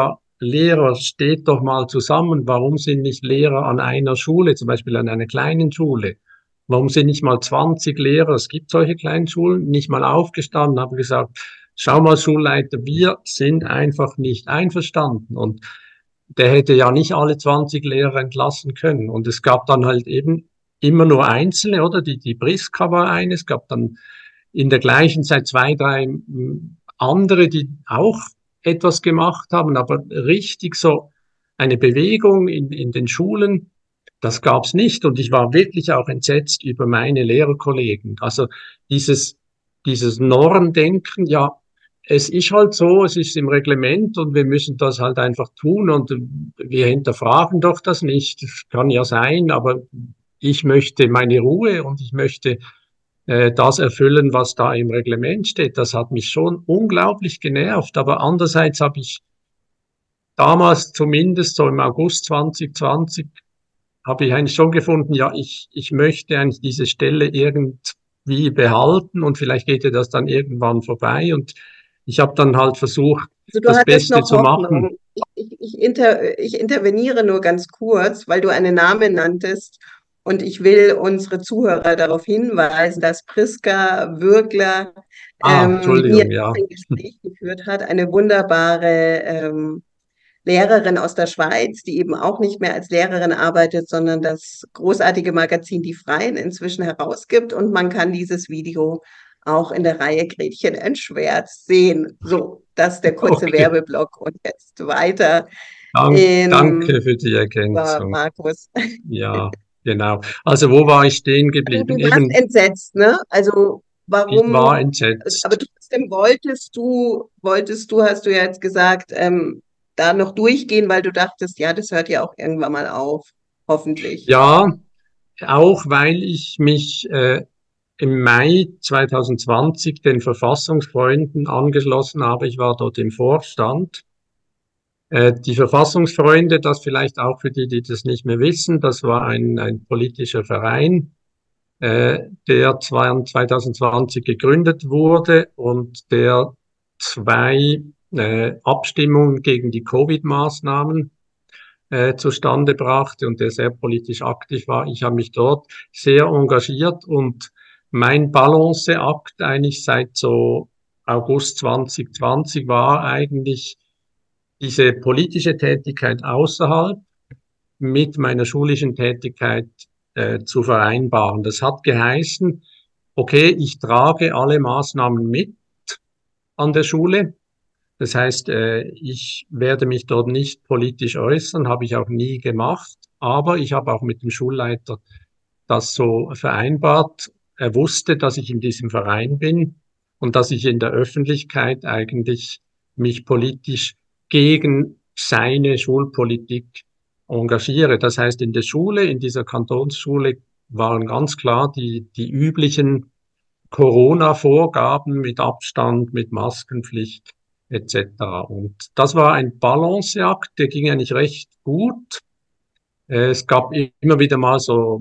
Lehrer, steht doch mal zusammen, warum sind nicht Lehrer an einer Schule, zum Beispiel an einer kleinen Schule? Warum sind nicht mal zwanzig Lehrer, es gibt solche kleinen Schulen, nicht mal aufgestanden, haben gesagt, schau mal Schulleiter, wir sind einfach nicht einverstanden. Und der hätte ja nicht alle zwanzig Lehrer entlassen können. Und es gab dann halt eben immer nur Einzelne, oder? Die, die Priska war eine, es gab dann in der gleichen Zeit zwei, drei andere, die auch etwas gemacht haben, aber richtig so eine Bewegung in, in den Schulen, das gab's nicht. Und ich war wirklich auch entsetzt über meine Lehrerkollegen. Also dieses, dieses Normdenken, ja, es ist halt so, es ist im Reglement und wir müssen das halt einfach tun und wir hinterfragen doch das nicht. Das kann ja sein, aber ich möchte meine Ruhe und ich möchte äh, das erfüllen, was da im Reglement steht. Das hat mich schon unglaublich genervt. Aber andererseits habe ich damals zumindest so im August zwanzig zwanzig habe ich eigentlich schon gefunden, ja, ich, ich möchte eigentlich diese Stelle irgendwie behalten und vielleicht geht ja das dann irgendwann vorbei und ich habe dann halt versucht, Also du das hattest Beste noch zu machen. Hoffnung. Ich, ich, ich, inter, ich interveniere nur ganz kurz, weil du einen Namen nanntest und ich will unsere Zuhörer darauf hinweisen, dass Priska Würgler Ah, ähm, mit mir Entschuldigung, ja. ein Gespräch geführt hat, eine wunderbare ähm, Lehrerin aus der Schweiz, die eben auch nicht mehr als Lehrerin arbeitet, sondern das großartige Magazin Die Freien inzwischen herausgibt und man kann dieses Video auch in der Reihe Gretchen entschwert sehen. So, das ist der kurze Okay. Werbeblock und jetzt weiter Dank, in danke für die über Ergänzung. Markus. Ja, genau. Also wo war ich stehen Also geblieben? du warst Eben, entsetzt, ne? Also ich war warum, entsetzt. aber trotzdem wolltest du, wolltest du, hast du ja jetzt gesagt, ähm, da noch durchgehen, weil du dachtest, ja, das hört ja auch irgendwann mal auf, hoffentlich. Ja, auch weil ich mich äh, im Mai zwanzig zwanzig den Verfassungsfreunden angeschlossen habe. Ich war dort im Vorstand. Äh, die Verfassungsfreunde, das vielleicht auch für die, die das nicht mehr wissen, das war ein, ein politischer Verein, äh, der zwanzig zwanzig gegründet wurde und der zwei äh, Abstimmungen gegen die Covid-Maßnahmen äh, zustande brachte und der sehr politisch aktiv war. Ich habe mich dort sehr engagiert und mein Balanceakt eigentlich seit so August zwanzig zwanzig war eigentlich diese politische Tätigkeit außerhalb mit meiner schulischen Tätigkeit äh, zu vereinbaren. Das hat geheißen, okay, ich trage alle Maßnahmen mit an der Schule. Das heißt, äh, ich werde mich dort nicht politisch äußern, habe ich auch nie gemacht, aber ich habe auch mit dem Schulleiter das so vereinbart. Er wusste, dass ich in diesem Verein bin und dass ich in der Öffentlichkeit eigentlich mich politisch gegen seine Schulpolitik engagiere. Das heißt, in der Schule, in dieser Kantonsschule waren ganz klar die, die üblichen Corona-Vorgaben mit Abstand, mit Maskenpflicht et cetera. Und das war ein Balanceakt, der ging eigentlich recht gut. Äh, Es gab immer wieder mal so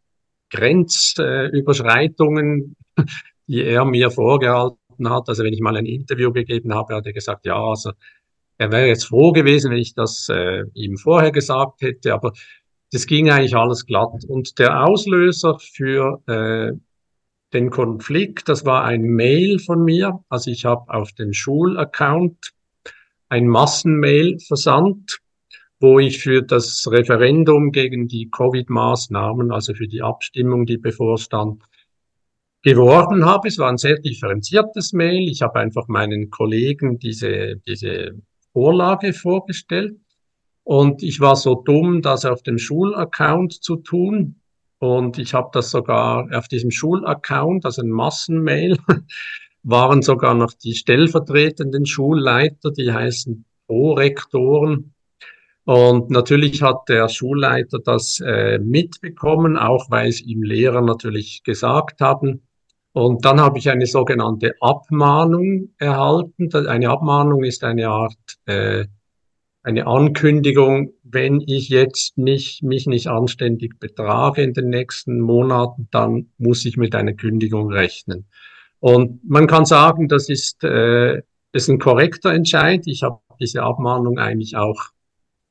Grenzüberschreitungen, die er mir vorgehalten hat. Also wenn ich mal ein Interview gegeben habe, hat er gesagt, ja, also er wäre jetzt froh gewesen, wenn ich das äh, ihm vorher gesagt hätte, aber das ging eigentlich alles glatt. Und der Auslöser für äh, den Konflikt, das war ein Mail von mir. Also ich habe auf dem Schulaccount ein Massenmail versandt, wo ich für das Referendum gegen die Covid-Maßnahmen, also für die Abstimmung, die bevorstand, geworben habe. Es war ein sehr differenziertes Mail. Ich habe einfach meinen Kollegen diese, diese Vorlage vorgestellt und ich war so dumm, das auf dem Schulaccount zu tun. Und ich habe das sogar auf diesem Schulaccount, also ein Massenmail, waren sogar noch die stellvertretenden Schulleiter, die heißen Prorektoren. Und natürlich hat der Schulleiter das äh, mitbekommen, auch weil es ihm Lehrer natürlich gesagt haben. Und dann habe ich eine sogenannte Abmahnung erhalten. Eine Abmahnung ist eine Art, äh, eine Ankündigung, wenn ich jetzt nicht, mich nicht anständig betrage in den nächsten Monaten, dann muss ich mit einer Kündigung rechnen. Und man kann sagen, das ist, äh, das ist ein korrekter Entscheid. Ich habe diese Abmahnung eigentlich auch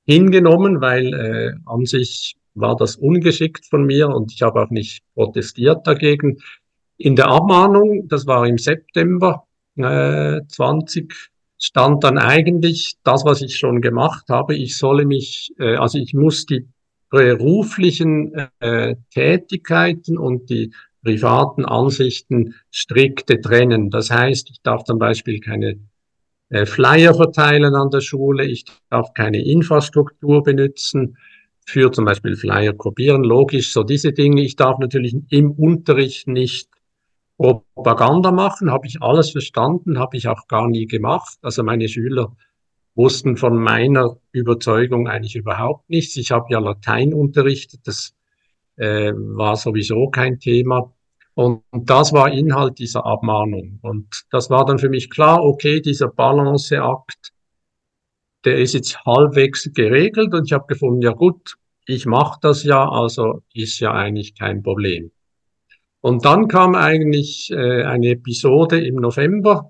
hingenommen, weil äh, an sich war das ungeschickt von mir und ich habe auch nicht protestiert dagegen. In der Abmahnung, das war im September äh, zwanzig, stand dann eigentlich das, was ich schon gemacht habe. Ich solle mich, äh, also ich muss die beruflichen äh, Tätigkeiten und die privaten Ansichten strikte trennen. Das heißt, ich darf zum Beispiel keine äh, Flyer verteilen an der Schule, ich darf keine Infrastruktur benutzen für zum Beispiel Flyer kopieren, logisch, so diese Dinge. Ich darf natürlich im Unterricht nicht Propaganda machen, habe ich alles verstanden, habe ich auch gar nie gemacht. Also meine Schüler wussten von meiner Überzeugung eigentlich überhaupt nichts. Ich habe ja Latein unterrichtet, das äh, war sowieso kein Thema. Und, und das war Inhalt dieser Abmahnung. Und das war dann für mich klar, okay, dieser Balanceakt, der ist jetzt halbwegs geregelt. Und ich habe gefunden, ja gut, ich mache das ja, also ist ja eigentlich kein Problem. Und dann kam eigentlich äh, eine Episode im November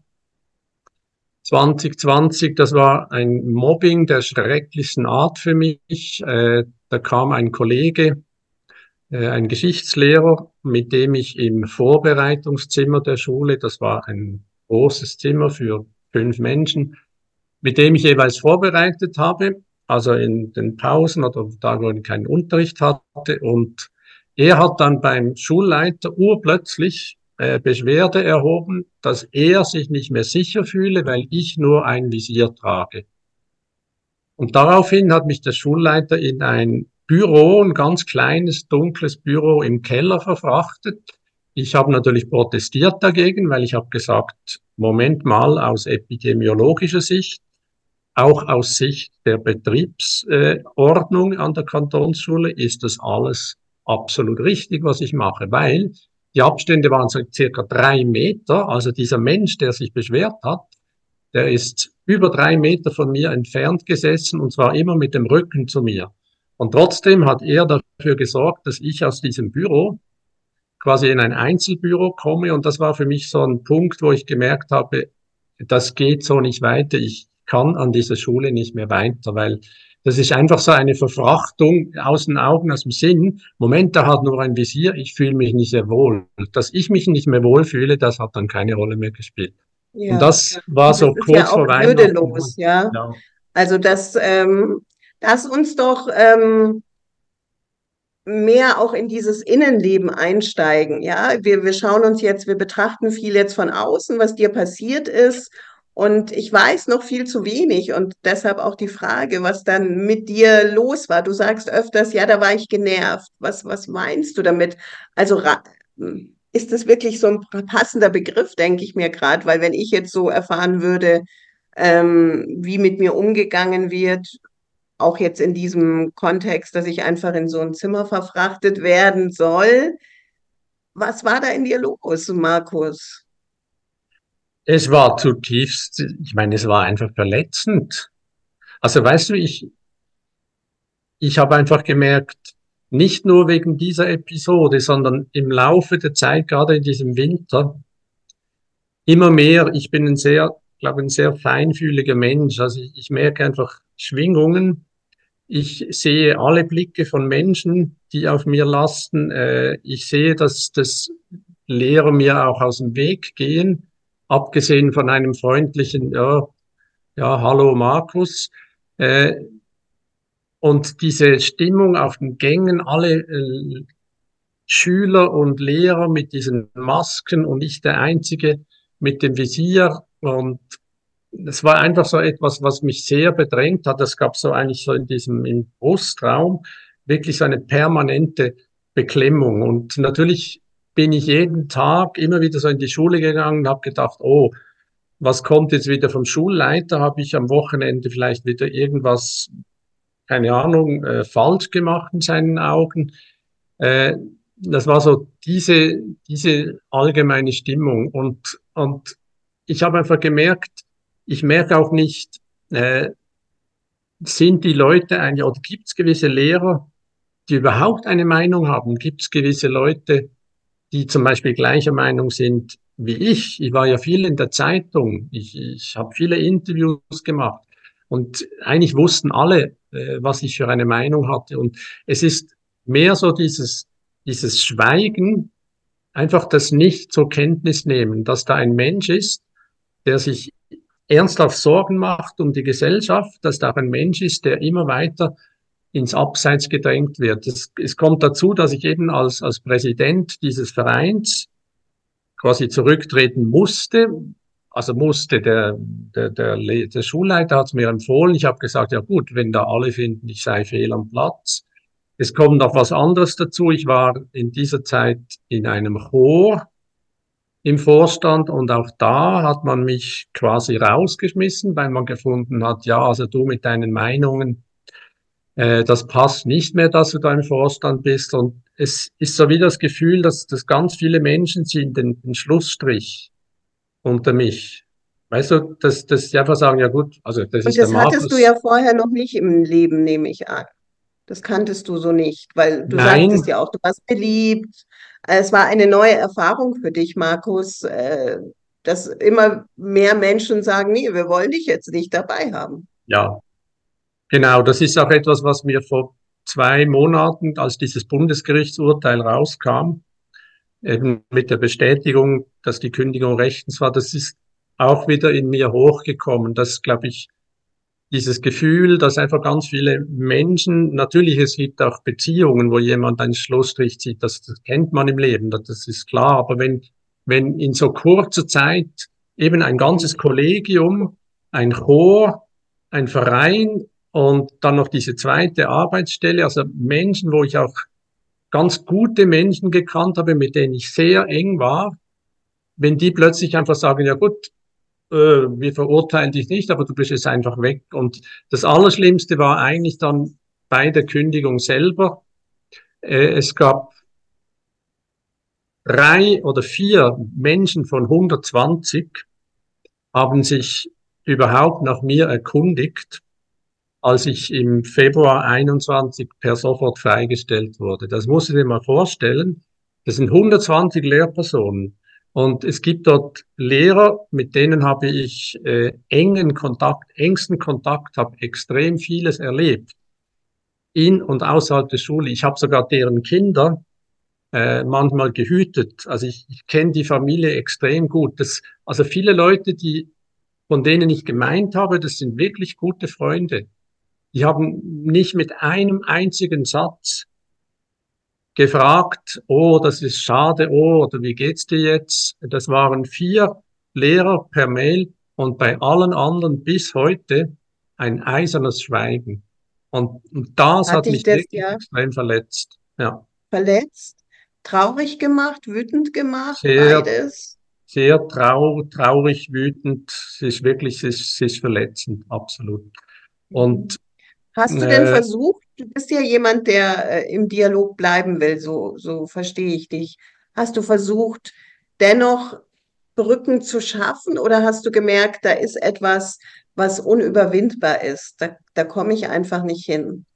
zwanzig zwanzig, das war ein Mobbing der schrecklichsten Art für mich. Äh, da kam ein Kollege, äh, ein Geschichtslehrer, mit dem ich im Vorbereitungszimmer der Schule, das war ein großes Zimmer für fünf Menschen, mit dem ich jeweils vorbereitet habe, also in den Pausen oder da, wo ich keinen Unterricht hatte. Und er hat dann beim Schulleiter urplötzlich äh, Beschwerde erhoben, dass er sich nicht mehr sicher fühle, weil ich nur ein Visier trage. Und daraufhin hat mich der Schulleiter in ein Büro, ein ganz kleines, dunkles Büro im Keller verfrachtet. Ich habe natürlich protestiert dagegen, weil ich habe gesagt, Moment mal, aus epidemiologischer Sicht, auch aus Sicht der Betriebsordnung äh, an der Kantonsschule ist das alles absolut richtig, was ich mache, weil die Abstände waren so circa drei Meter. Also dieser Mensch, der sich beschwert hat, der ist über drei Meter von mir entfernt gesessen und zwar immer mit dem Rücken zu mir. Und trotzdem hat er dafür gesorgt, dass ich aus diesem Büro quasi in ein Einzelbüro komme. Und das war für mich so ein Punkt, wo ich gemerkt habe, das geht so nicht weiter. Ich kann an dieser Schule nicht mehr weiter, weil das ist einfach so eine Verfrachtung aus den Augen, aus dem Sinn. Moment, da hat nur ein Visier, ich fühle mich nicht sehr wohl. Dass ich mich nicht mehr wohlfühle, das hat dann keine Rolle mehr gespielt. Ja, und das ja. war so das ist kurz ja auch vor Weihnachten. würdelos, ja. Ja. Also das, ähm, lass uns doch ähm, mehr auch in dieses Innenleben einsteigen. Ja, wir, wir schauen uns jetzt, wir betrachten viel jetzt von außen, was dir passiert ist. Und ich weiß noch viel zu wenig und deshalb auch die Frage, was dann mit dir los war. Du sagst öfters, ja, da war ich genervt. Was, was meinst du damit? Also ist das wirklich so ein passender Begriff, denke ich mir gerade, weil wenn ich jetzt so erfahren würde, ähm, wie mit mir umgegangen wird, auch jetzt in diesem Kontext, dass ich einfach in so ein Zimmer verfrachtet werden soll. Was war da in dir los, Markus? Es war zutiefst, ich meine, es war einfach verletzend. Also weißt du, ich, ich habe einfach gemerkt, nicht nur wegen dieser Episode, sondern im Laufe der Zeit, gerade in diesem Winter, immer mehr, ich bin ein sehr, glaube ein sehr feinfühliger Mensch. Also ich, ich merke einfach Schwingungen. Ich sehe alle Blicke von Menschen, die auf mir lasten. Äh, ich sehe, dass das Lehrer mir auch aus dem Weg gehen. Abgesehen von einem freundlichen, ja, ja, hallo Markus. Äh, und diese Stimmung auf den Gängen, alle äh, Schüler und Lehrer mit diesen Masken und ich der Einzige mit dem Visier. Und es war einfach so etwas, was mich sehr bedrängt hat. Es gab so eigentlich so in diesem im Brustraum wirklich so eine permanente Beklemmung. Und natürlich bin ich jeden Tag immer wieder so in die Schule gegangen und habe gedacht, oh, was kommt jetzt wieder vom Schulleiter? Habe ich am Wochenende vielleicht wieder irgendwas, keine Ahnung, äh, falsch gemacht in seinen Augen? Äh, das war so diese, diese allgemeine Stimmung. Und, und ich habe einfach gemerkt, ich merke auch nicht, äh, sind die Leute eigentlich, oder gibt es gewisse Lehrer, die überhaupt eine Meinung haben? Gibt es gewisse Leute, die zum Beispiel gleicher Meinung sind wie ich? Ich war ja viel in der Zeitung, ich, ich habe viele Interviews gemacht und eigentlich wussten alle, äh, was ich für eine Meinung hatte. Und es ist mehr so dieses, dieses Schweigen, einfach das nicht zur Kenntnis nehmen, dass da ein Mensch ist, der sich ernsthaft Sorgen macht um die Gesellschaft, dass da ein Mensch ist, der immer weiter ins Abseits gedrängt wird. Es, es kommt dazu, dass ich eben als, als Präsident dieses Vereins quasi zurücktreten musste. Also musste, der, der, der, der Schulleiter hat es mir empfohlen. Ich habe gesagt, ja gut, wenn da alle finden, ich sei fehl am Platz. Es kommt noch was anderes dazu. Ich war in dieser Zeit in einem Chor im Vorstand und auch da hat man mich quasi rausgeschmissen, weil man gefunden hat, ja, also du mit deinen Meinungen, äh, das passt nicht mehr, dass du da im Vorstand bist. Und es ist so wie das Gefühl, dass, dass ganz viele Menschen ziehen den, den Schlussstrich unter mich. Weißt du, dass, dass sie einfach sagen, ja gut, also das Und ist der das Markus. hattest du ja vorher noch nicht im Leben, nehme ich an. Das kanntest du so nicht, weil du Nein. sagtest ja auch, du warst beliebt. Es war eine neue Erfahrung für dich, Markus, äh, dass immer mehr Menschen sagen, nee, wir wollen dich jetzt nicht dabei haben. Ja, genau. Das ist auch etwas, was mir vor zwei Monaten, als dieses Bundesgerichtsurteil rauskam, eben mit der Bestätigung, dass die Kündigung rechtens war, das ist auch wieder in mir hochgekommen. Das, glaube ich, dieses Gefühl, dass einfach ganz viele Menschen, natürlich es gibt auch Beziehungen, wo jemand einen Schlussstrich zieht, das, das kennt man im Leben, das, das ist klar, aber wenn, wenn in so kurzer Zeit eben ein ganzes Kollegium, ein Chor, ein Verein und dann noch diese zweite Arbeitsstelle, also Menschen, wo ich auch ganz gute Menschen gekannt habe, mit denen ich sehr eng war, wenn die plötzlich einfach sagen, ja gut, äh, wir verurteilen dich nicht, aber du bist jetzt einfach weg. Und das Allerschlimmste war eigentlich dann bei der Kündigung selber. Äh, es gab drei oder vier Menschen von hundertzwanzig, haben sich überhaupt nach mir erkundigt, als ich im Februar einundzwanzig per sofort freigestellt wurde. Das muss ich dir mal vorstellen. Das sind hundertzwanzig Lehrpersonen. Und es gibt dort Lehrer, mit denen habe ich äh, engen Kontakt, engsten Kontakt, habe extrem vieles erlebt. In und außerhalb der Schule. Ich habe sogar deren Kinder äh, manchmal gehütet. Also ich, ich kenne die Familie extrem gut. Das, also viele Leute, die, von denen ich gemeint habe, das sind wirklich gute Freunde. Die haben nicht mit einem einzigen Satz gefragt, oh, das ist schade, oh, oder wie geht's dir jetzt? Das waren vier Lehrer per Mail und bei allen anderen bis heute ein eisernes Schweigen. Und, und das Hat hat dich mich das, wirklich ja, extrem verletzt. Ja, verletzt, traurig gemacht, wütend gemacht, sehr, beides? sehr trau traurig, wütend. Es ist wirklich, es ist, es ist verletzend, absolut. Und Hast du denn äh, versucht, du bist ja jemand, der äh, im Dialog bleiben will, so, so verstehe ich dich. Hast du versucht, dennoch Brücken zu schaffen oder hast du gemerkt, da ist etwas, was unüberwindbar ist? Da, da komme ich einfach nicht hin.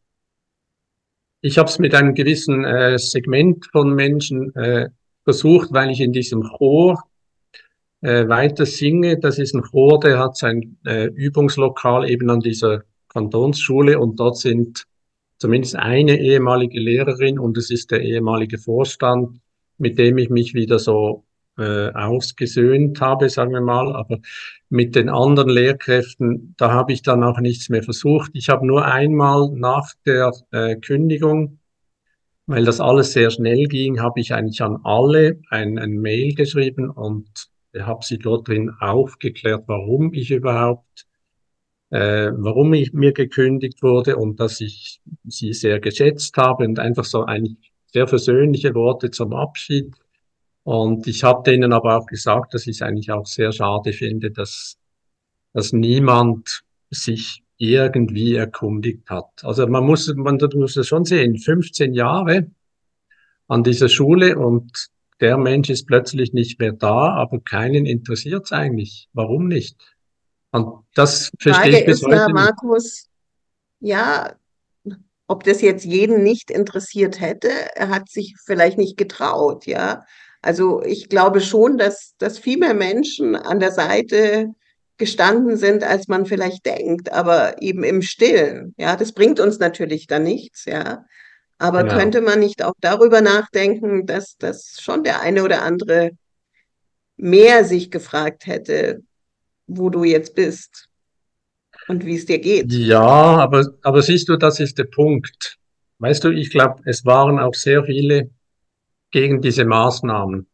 ich habe es mit einem gewissen äh, Segment von Menschen äh, versucht, weil ich in diesem Chor äh, weiter singe. Das ist ein Chor, der hat sein äh, Übungslokal eben an dieser Kantonsschule und dort sind zumindest eine ehemalige Lehrerin und es ist der ehemalige Vorstand, mit dem ich mich wieder so äh, ausgesöhnt habe, sagen wir mal. Aber mit den anderen Lehrkräften, da habe ich dann auch nichts mehr versucht. Ich habe nur einmal nach der äh, Kündigung, weil das alles sehr schnell ging, habe ich eigentlich an alle ein, ein Mail geschrieben und habe sie dort drin aufgeklärt, warum ich überhaupt äh, warum ich mir gekündigt wurde und dass ich sie sehr geschätzt habe und einfach so eigentlich sehr versöhnliche Worte zum Abschied. Und ich habe denen aber auch gesagt, dass ich es eigentlich auch sehr schade finde, dass, dass niemand sich irgendwie erkundigt hat. Also man muss, man muss es schon sehen, fünfzehn Jahre an dieser Schule und der Mensch ist plötzlich nicht mehr da, aber keinen interessiert es eigentlich. Warum nicht? Und das Die Frage verstehe ich bis ist ja, heute nicht. Markus, ja, ob das jetzt jeden nicht interessiert hätte, er hat sich vielleicht nicht getraut, ja. Also ich glaube schon, dass, dass viel mehr Menschen an der Seite gestanden sind, als man vielleicht denkt, aber eben im Stillen. Ja, das bringt uns natürlich dann nichts, ja. Aber Genau. könnte man nicht auch darüber nachdenken, dass das schon der eine oder andere mehr sich gefragt hätte, wo du jetzt bist und wie es dir geht? Ja, aber, aber siehst du, das ist der Punkt. Weißt du, ich glaube, es waren auch sehr viele gegen diese Maßnahmen.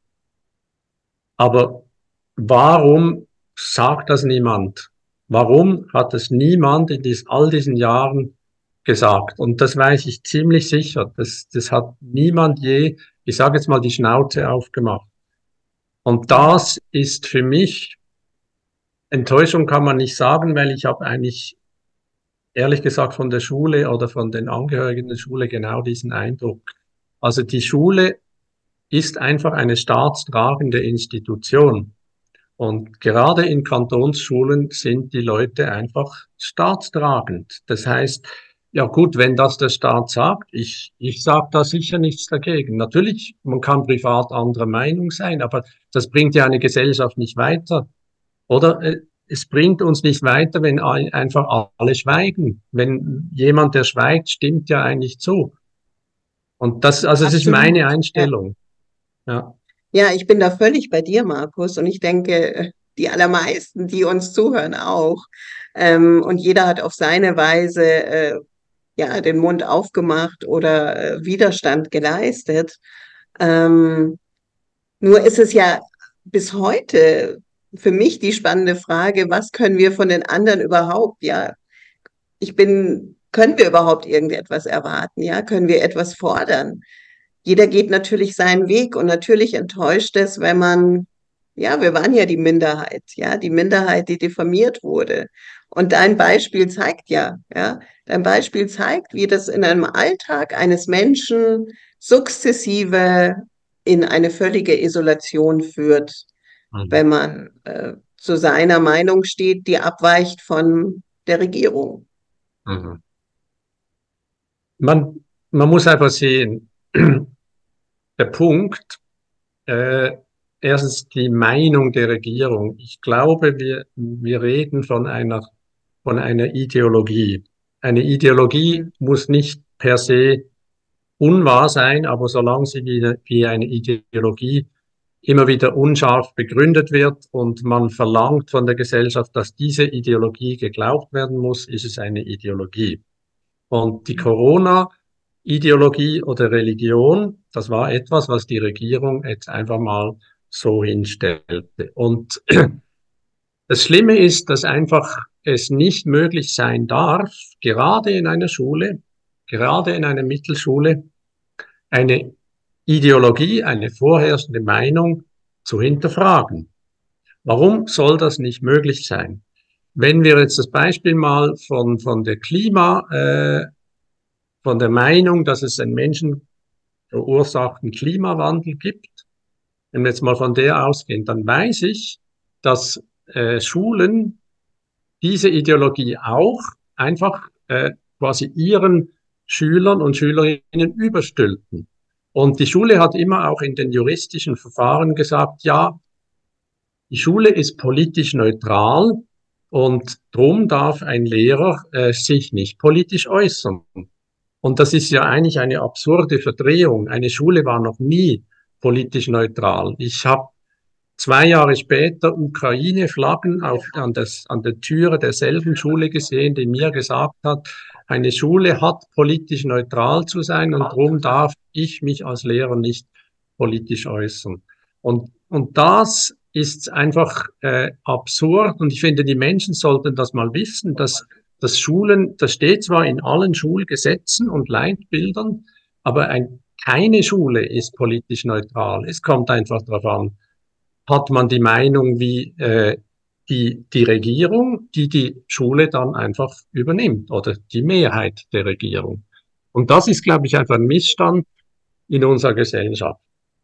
Aber warum sagt das niemand? Warum hat es niemand in dies, all diesen Jahren gesagt? Und das weiß ich ziemlich sicher. Das, das hat niemand je, ich sage jetzt mal, die Schnauze aufgemacht. Und das ist für mich, Enttäuschung kann man nicht sagen, weil ich habe eigentlich, ehrlich gesagt, von der Schule oder von den Angehörigen der Schule genau diesen Eindruck. Also die Schule ist einfach eine staatstragende Institution. Und gerade in Kantonsschulen sind die Leute einfach staatstragend. Das heißt, ja gut, wenn das der Staat sagt, ich, ich sage da sicher nichts dagegen. Natürlich, man kann privat anderer Meinung sein, aber das bringt ja eine Gesellschaft nicht weiter. Oder äh, es bringt uns nicht weiter, wenn ein- einfach alle schweigen. Wenn jemand, der schweigt, stimmt ja eigentlich zu. Und das, also es ist Absolut. meine Ja. Einstellung. Ja. Ja, ich bin da völlig bei dir, Markus, und ich denke, äh, die allermeisten, die uns zuhören, auch. Ähm, und jeder hat auf seine Weise äh, ja den Mund aufgemacht oder äh, Widerstand geleistet. Ähm, nur ist es ja bis heute für mich die spannende Frage, was können wir von den anderen überhaupt, ja, ich bin, können wir überhaupt irgendetwas erwarten, ja, können wir etwas fordern? Jeder geht natürlich seinen Weg und natürlich enttäuscht es, wenn man, ja, wir waren ja die Minderheit, ja, die Minderheit, die diffamiert wurde. Und dein Beispiel zeigt ja, ja, dein Beispiel zeigt, wie das in einem Alltag eines Menschen sukzessive in eine völlige Isolation führt, Mhm. wenn man äh, zu seiner Meinung steht, die abweicht von der Regierung. Mhm. Man, man muss einfach sehen, der Punkt, äh, erstens die Meinung der Regierung. Ich glaube, wir, wir reden von einer, von einer Ideologie. Eine Ideologie Mhm. muss nicht per se unwahr sein, aber solange sie wieder wie eine Ideologie immer wieder unscharf begründet wird und man verlangt von der Gesellschaft, dass diese Ideologie geglaubt werden muss, ist es eine Ideologie. Und die Corona-Ideologie oder Religion, das war etwas, was die Regierung jetzt einfach mal so hinstellte. Und das Schlimme ist, dass einfach es nicht möglich sein darf, gerade in einer Schule, gerade in einer Mittelschule, eine Ideologie, eine vorherrschende Meinung zu hinterfragen. Warum soll das nicht möglich sein? Wenn wir jetzt das Beispiel mal von, von der Klima, äh, von der Meinung, dass es einen menschenverursachten Klimawandel gibt, wenn wir jetzt mal von der ausgehen, dann weiß ich, dass äh, Schulen diese Ideologie auch einfach äh, quasi ihren Schülern und Schülerinnen überstülpen. Und die Schule hat immer auch in den juristischen Verfahren gesagt, ja, die Schule ist politisch neutral und drum darf ein Lehrer äh, sich nicht politisch äußern. Und das ist ja eigentlich eine absurde Verdrehung. Eine Schule war noch nie politisch neutral. Ich habe zwei Jahre später Ukraine-Flaggen auf, an, das, an der Türe derselben Schule gesehen, die mir gesagt hat, eine Schule hat politisch neutral zu sein und darum darf ich mich als Lehrer nicht politisch äußern. Und, und das ist einfach äh, absurd und ich finde, die Menschen sollten das mal wissen, dass, dass Schulen, das steht zwar in allen Schulgesetzen und Leitbildern, aber ein, keine Schule ist politisch neutral. Es kommt einfach darauf an, hat man die Meinung wie äh, die, die Regierung, die die Schule dann einfach übernimmt oder die Mehrheit der Regierung. Und das ist, glaube ich, einfach ein Missstand in unserer Gesellschaft.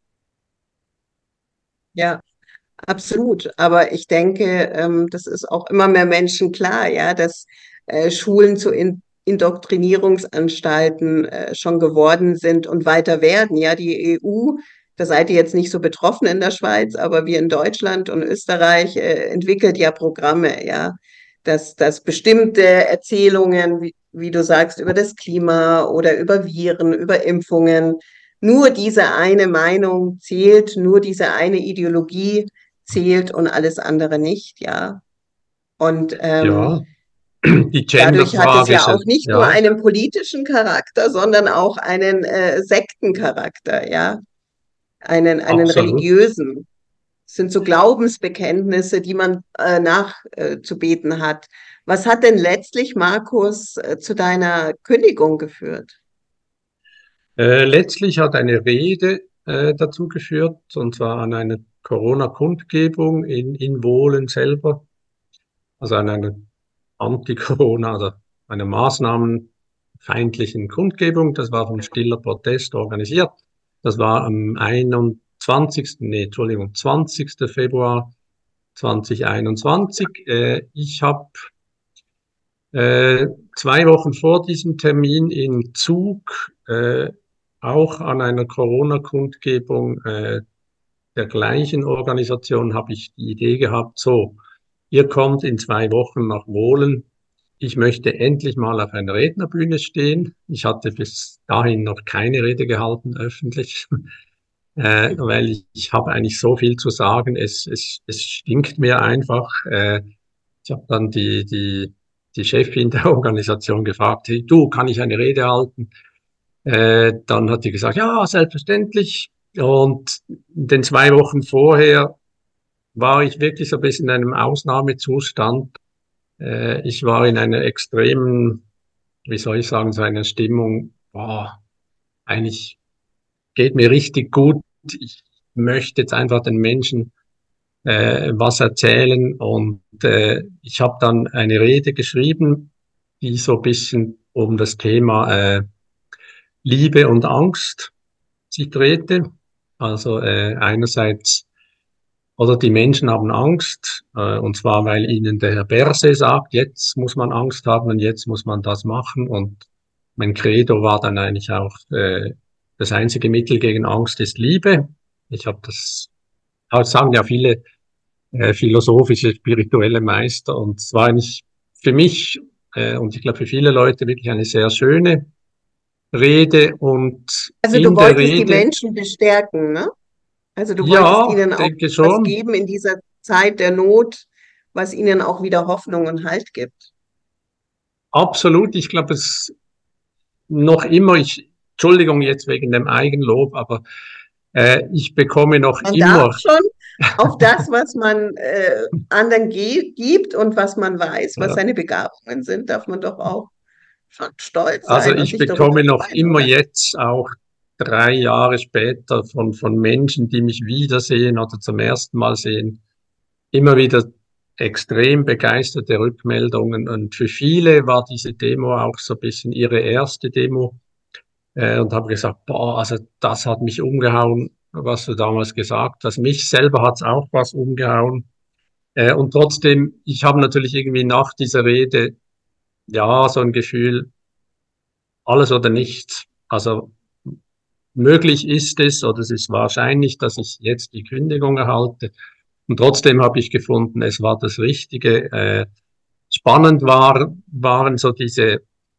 Ja, absolut. Aber ich denke, ähm, das ist auch immer mehr Menschen klar, ja, dass äh, Schulen zu in Indoktrinierungsanstalten äh, schon geworden sind und weiter werden. Ja, die E U da seid ihr jetzt nicht so betroffen in der Schweiz, aber wir in Deutschland und Österreich äh, entwickelt ja Programme, ja, dass, dass bestimmte Erzählungen, wie, wie du sagst, über das Klima oder über Viren, über Impfungen, nur diese eine Meinung zählt, nur diese eine Ideologie zählt und alles andere nicht, ja. Und ähm, Ja, die dadurch hat es Genderfrage ja ist, auch nicht ja, nur einen politischen Charakter, sondern auch einen äh, Sektencharakter, ja, einen, einen absolut. religiösen. Es sind so Glaubensbekenntnisse, die man äh, nachzubeten hat. Was hat denn letztlich, Markus, äh, zu deiner Kündigung geführt? Äh, letztlich hat eine Rede äh, dazu geführt, und zwar an einer Corona-Kundgebung in, in Wohlen selber, also an einer Anti-Corona, also einer maßnahmenfeindlichen Kundgebung. Das war vom Stiller Protest organisiert. Das war am einundzwanzigsten, nee, Entschuldigung, zwanzigsten Februar zweitausendeinundzwanzig. Äh, ich habe äh, zwei Wochen vor diesem Termin in Zug äh, auch an einer Corona-Kundgebung äh, der gleichen Organisation habe ich die Idee gehabt, so, ihr kommt in zwei Wochen nach Wohlen. Ich möchte endlich mal auf einer Rednerbühne stehen. Ich hatte bis dahin noch keine Rede gehalten, öffentlich, äh, weil ich, ich habe eigentlich so viel zu sagen. Es, es, es stinkt mir einfach. Äh, ich habe dann die, die, die Chefin der Organisation gefragt, hey, du, kann ich eine Rede halten? Äh, dann hat die gesagt, ja, selbstverständlich. Und in den zwei Wochen vorher war ich wirklich so ein bisschen in einem Ausnahmezustand. Äh, ich war in einer extremen, wie soll ich sagen, so einer Stimmung, boah, eigentlich geht mir richtig gut. Ich möchte jetzt einfach den Menschen äh, was erzählen. Und äh, ich habe dann eine Rede geschrieben, die so ein bisschen um das Thema äh, Liebe und Angst sich drehte. Also äh, einerseits, oder die Menschen haben Angst, äh, und zwar, weil ihnen der Herr Berse sagt, jetzt muss man Angst haben und jetzt muss man das machen. Und mein Credo war dann eigentlich auch, äh, das einzige Mittel gegen Angst ist Liebe. Ich habe das, das sagen ja viele äh, philosophische, spirituelle Meister. Und es war eigentlich für mich äh, und ich glaube für viele Leute wirklich eine sehr schöne Rede. Und Also in du der wolltest die Rede, Menschen bestärken, ne? Also du wolltest ja, ihnen auch denke was schon. geben in dieser Zeit der Not, was ihnen auch wieder Hoffnung und Halt gibt. Absolut. Ich glaube, es noch immer, ich, Entschuldigung jetzt wegen dem Eigenlob, aber äh, ich bekomme noch Man immer, darf schon auf das, was man äh, anderen ge gibt und was man weiß, was ja, seine Begabungen sind, darf man doch auch schon stolz also sein und ich sich darüber bekomme noch freuen, immer oder? jetzt auch drei Jahre später von, von Menschen, die mich wiedersehen oder zum ersten Mal sehen, immer wieder extrem begeisterte Rückmeldungen. Und für viele war diese Demo auch so ein bisschen ihre erste Demo. Äh, und habe gesagt, boah, also das hat mich umgehauen, was du damals gesagt hast. Mich selber hat's auch was umgehauen. Äh, und trotzdem, ich habe natürlich irgendwie nach dieser Rede, ja, so ein Gefühl, alles oder nichts. Also möglich ist es oder es ist wahrscheinlich, dass ich jetzt die Kündigung erhalte. Und trotzdem habe ich gefunden, es war das Richtige. Äh, spannend war, waren so diese,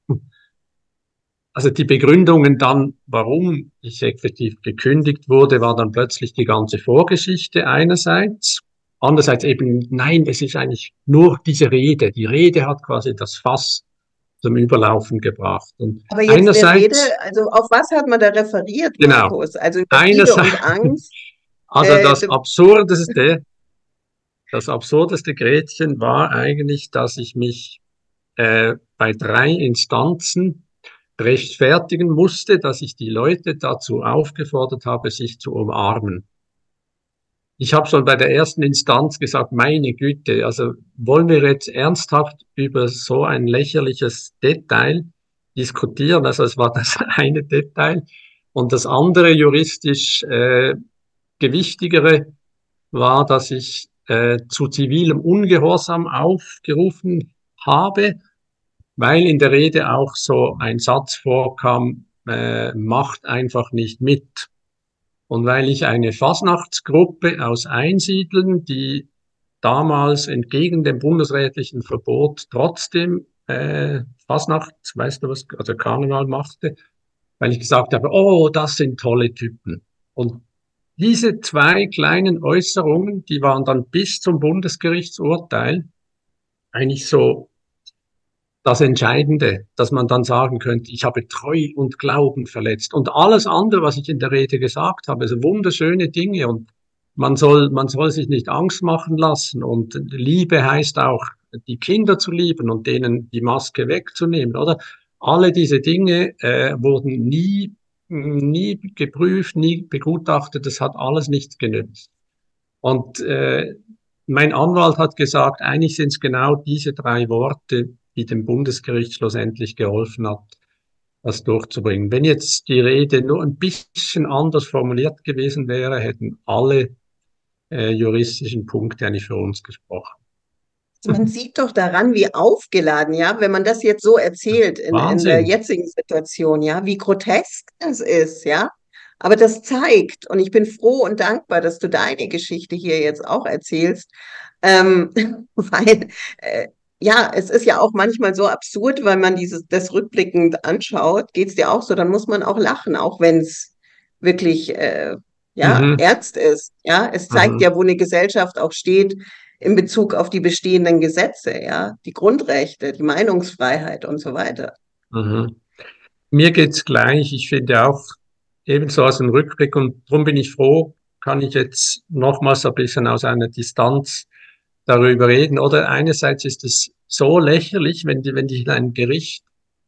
also die Begründungen dann, warum ich effektiv gekündigt wurde, war dann plötzlich die ganze Vorgeschichte einerseits. Andererseits eben, nein, es ist eigentlich nur diese Rede. Die Rede hat quasi das Fass zum Überlaufen gebracht. Und Aber jetzt der einerseits, Rede, also auf was hat man da referiert, genau, Markus? Also über Liebe einerseits, und Angst. also Äh, das d- Absurdeste, das absurdeste Gretchen war eigentlich, dass ich mich äh, bei drei Instanzen rechtfertigen musste, dass ich die Leute dazu aufgefordert habe, sich zu umarmen. Ich habe schon bei der ersten Instanz gesagt, meine Güte, also wollen wir jetzt ernsthaft über so ein lächerliches Detail diskutieren? Also es war das eine Detail. Und das andere juristisch äh, gewichtigere war, dass ich äh, zu zivilem Ungehorsam aufgerufen habe, weil in der Rede auch so ein Satz vorkam, äh, macht einfach nicht mit. Und weil ich eine Fasnachtsgruppe aus Einsiedeln, die damals entgegen dem bundesrätlichen Verbot trotzdem äh, Fasnacht, weißt du was, also Karneval machte, weil ich gesagt habe, oh, das sind tolle Typen. Und diese zwei kleinen Äußerungen, die waren dann bis zum Bundesgerichtsurteil eigentlich so das Entscheidende, dass man dann sagen könnte, ich habe Treu und Glauben verletzt. Und alles andere, was ich in der Rede gesagt habe, also wunderschöne Dinge und man soll, man soll sich nicht Angst machen lassen. Und Liebe heißt auch, die Kinder zu lieben und denen die Maske wegzunehmen, oder? Alle diese Dinge äh, wurden nie, nie geprüft, nie begutachtet. Das hat alles nichts genützt. Und äh, mein Anwalt hat gesagt, eigentlich sind es genau diese drei Worte, die dem Bundesgericht schlussendlich geholfen hat, das durchzubringen. Wenn jetzt die Rede nur ein bisschen anders formuliert gewesen wäre, hätten alle äh, juristischen Punkte eigentlich für uns gesprochen. Man sieht doch daran, wie aufgeladen, ja, wenn man das jetzt so erzählt in, in der jetzigen Situation, ja, wie grotesk das ist, ja. Aber das zeigt, und ich bin froh und dankbar, dass du deine Geschichte hier jetzt auch erzählst, ähm, weil äh, ja, es ist ja auch manchmal so absurd, weil man dieses das rückblickend anschaut, geht's dir auch so, dann muss man auch lachen, auch wenn es wirklich äh, ja Mhm. ernst ist. Ja, es zeigt Mhm. ja, wo eine Gesellschaft auch steht in Bezug auf die bestehenden Gesetze, ja, die Grundrechte, die Meinungsfreiheit und so weiter. Mhm. Mir geht's gleich. Ich finde auch ebenso aus dem Rückblick und darum bin ich froh, kann ich jetzt nochmals ein bisschen aus einer Distanz darüber reden. Oder einerseits ist es so lächerlich, wenn die, wenn dich ein Gericht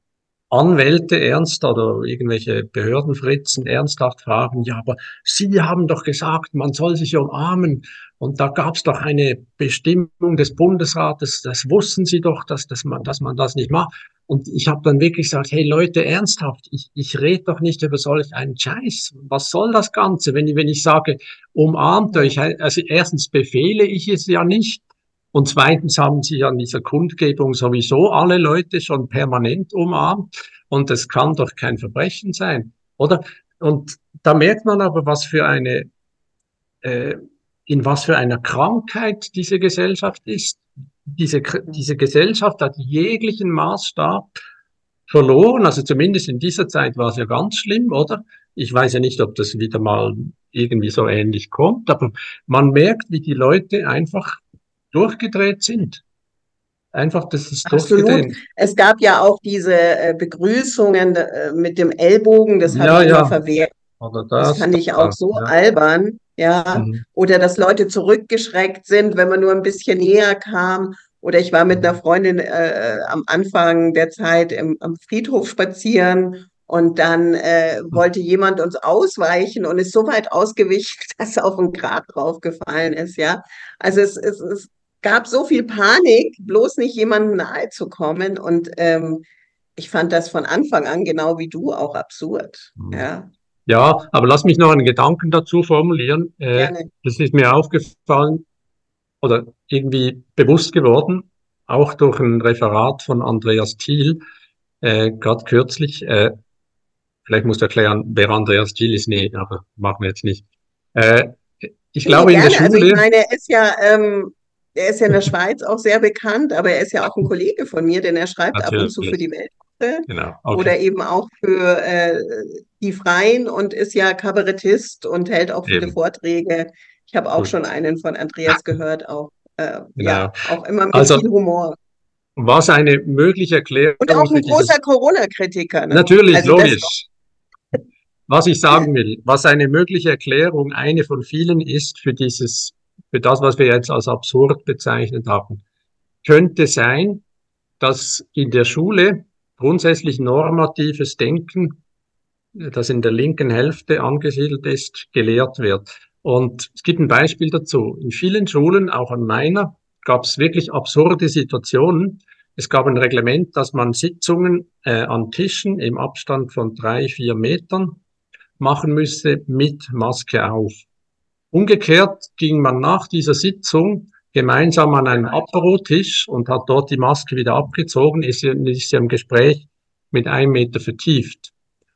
Anwälte ernst oder irgendwelche Behördenfritzen ernsthaft fragen, ja, aber Sie haben doch gesagt, man soll sich umarmen und da gab es doch eine Bestimmung des Bundesrates, das wussten Sie doch, dass, dass, man, dass man das nicht macht. Und ich habe dann wirklich gesagt, hey Leute, ernsthaft, ich, ich rede doch nicht über solch einen Scheiß. Was soll das Ganze, wenn ich, wenn ich sage, umarmt euch? Also erstens befehle ich es ja nicht. Und zweitens haben sie an dieser Kundgebung sowieso alle Leute schon permanent umarmt. Und das kann doch kein Verbrechen sein, oder? Und da merkt man aber, was für eine, äh, in was für einer Krankheit diese Gesellschaft ist. Diese, diese Gesellschaft hat jeglichen Maßstab verloren. Also zumindest in dieser Zeit war es ja ganz schlimm, oder? Ich weiß ja nicht, ob das wieder mal irgendwie so ähnlich kommt, aber man merkt, wie die Leute einfach durchgedreht sind. Einfach, das ist Absolut. durchgedreht. Es gab ja auch diese äh, Begrüßungen äh, mit dem Ellbogen, das habe Ja, ich ja. immer verwehrt. Oder Das das. fand ich auch so ja. albern, ja. Mhm. Oder dass Leute zurückgeschreckt sind, wenn man nur ein bisschen näher kam. Oder ich war mit einer Freundin äh, am Anfang der Zeit im, am Friedhof spazieren und dann äh, wollte jemand uns ausweichen und ist so weit ausgewichen, dass er auf ein Grab draufgefallen ist, ja. Also es, es, es gab so viel Panik, bloß nicht jemandem nahe zu kommen. Und ähm, ich fand das von Anfang an, genau wie du, auch absurd, ja. Ja, aber lass mich noch einen Gedanken dazu formulieren. Äh, Gerne. das ist mir aufgefallen oder irgendwie bewusst geworden, auch durch ein Referat von Andreas Thiel, äh, gerade kürzlich. Äh, vielleicht musst du erklären, wer Andreas Thiel ist. Nee, aber machen wir jetzt nicht. Äh, ich Nee, glaube, in der gerne. Also ich Schule. meine, er ist ja, ähm, er ist ja in der Schweiz auch sehr bekannt, aber er ist ja auch ein Kollege von mir, denn er schreibt ab und zu für die Weltwoche Genau, oder okay. eben auch für äh, die Freien und ist ja Kabarettist und hält auch viele Eben. Vorträge. Ich habe auch Gut. schon einen von Andreas gehört, auch äh, Genau. ja, auch immer mit Also, viel Humor. was eine mögliche Erklärung Und auch für ein dieses. großer Corona-Kritiker, ne? Natürlich, Also das logisch. Was ich sagen will, was eine mögliche Erklärung, eine von vielen ist für dieses, für das, was wir jetzt als absurd bezeichnet haben, könnte sein, dass in der Schule grundsätzlich normatives Denken, das in der linken Hälfte angesiedelt ist, gelehrt wird. Und es gibt ein Beispiel dazu. In vielen Schulen, auch an meiner, gab es wirklich absurde Situationen. Es gab ein Reglement, dass man Sitzungen äh, an Tischen im Abstand von drei, vier Metern machen müsse mit Maske auf. Umgekehrt ging man nach dieser Sitzung gemeinsam an einen Aperotisch und hat dort die Maske wieder abgezogen, ist, ist im Gespräch mit einem Meter vertieft.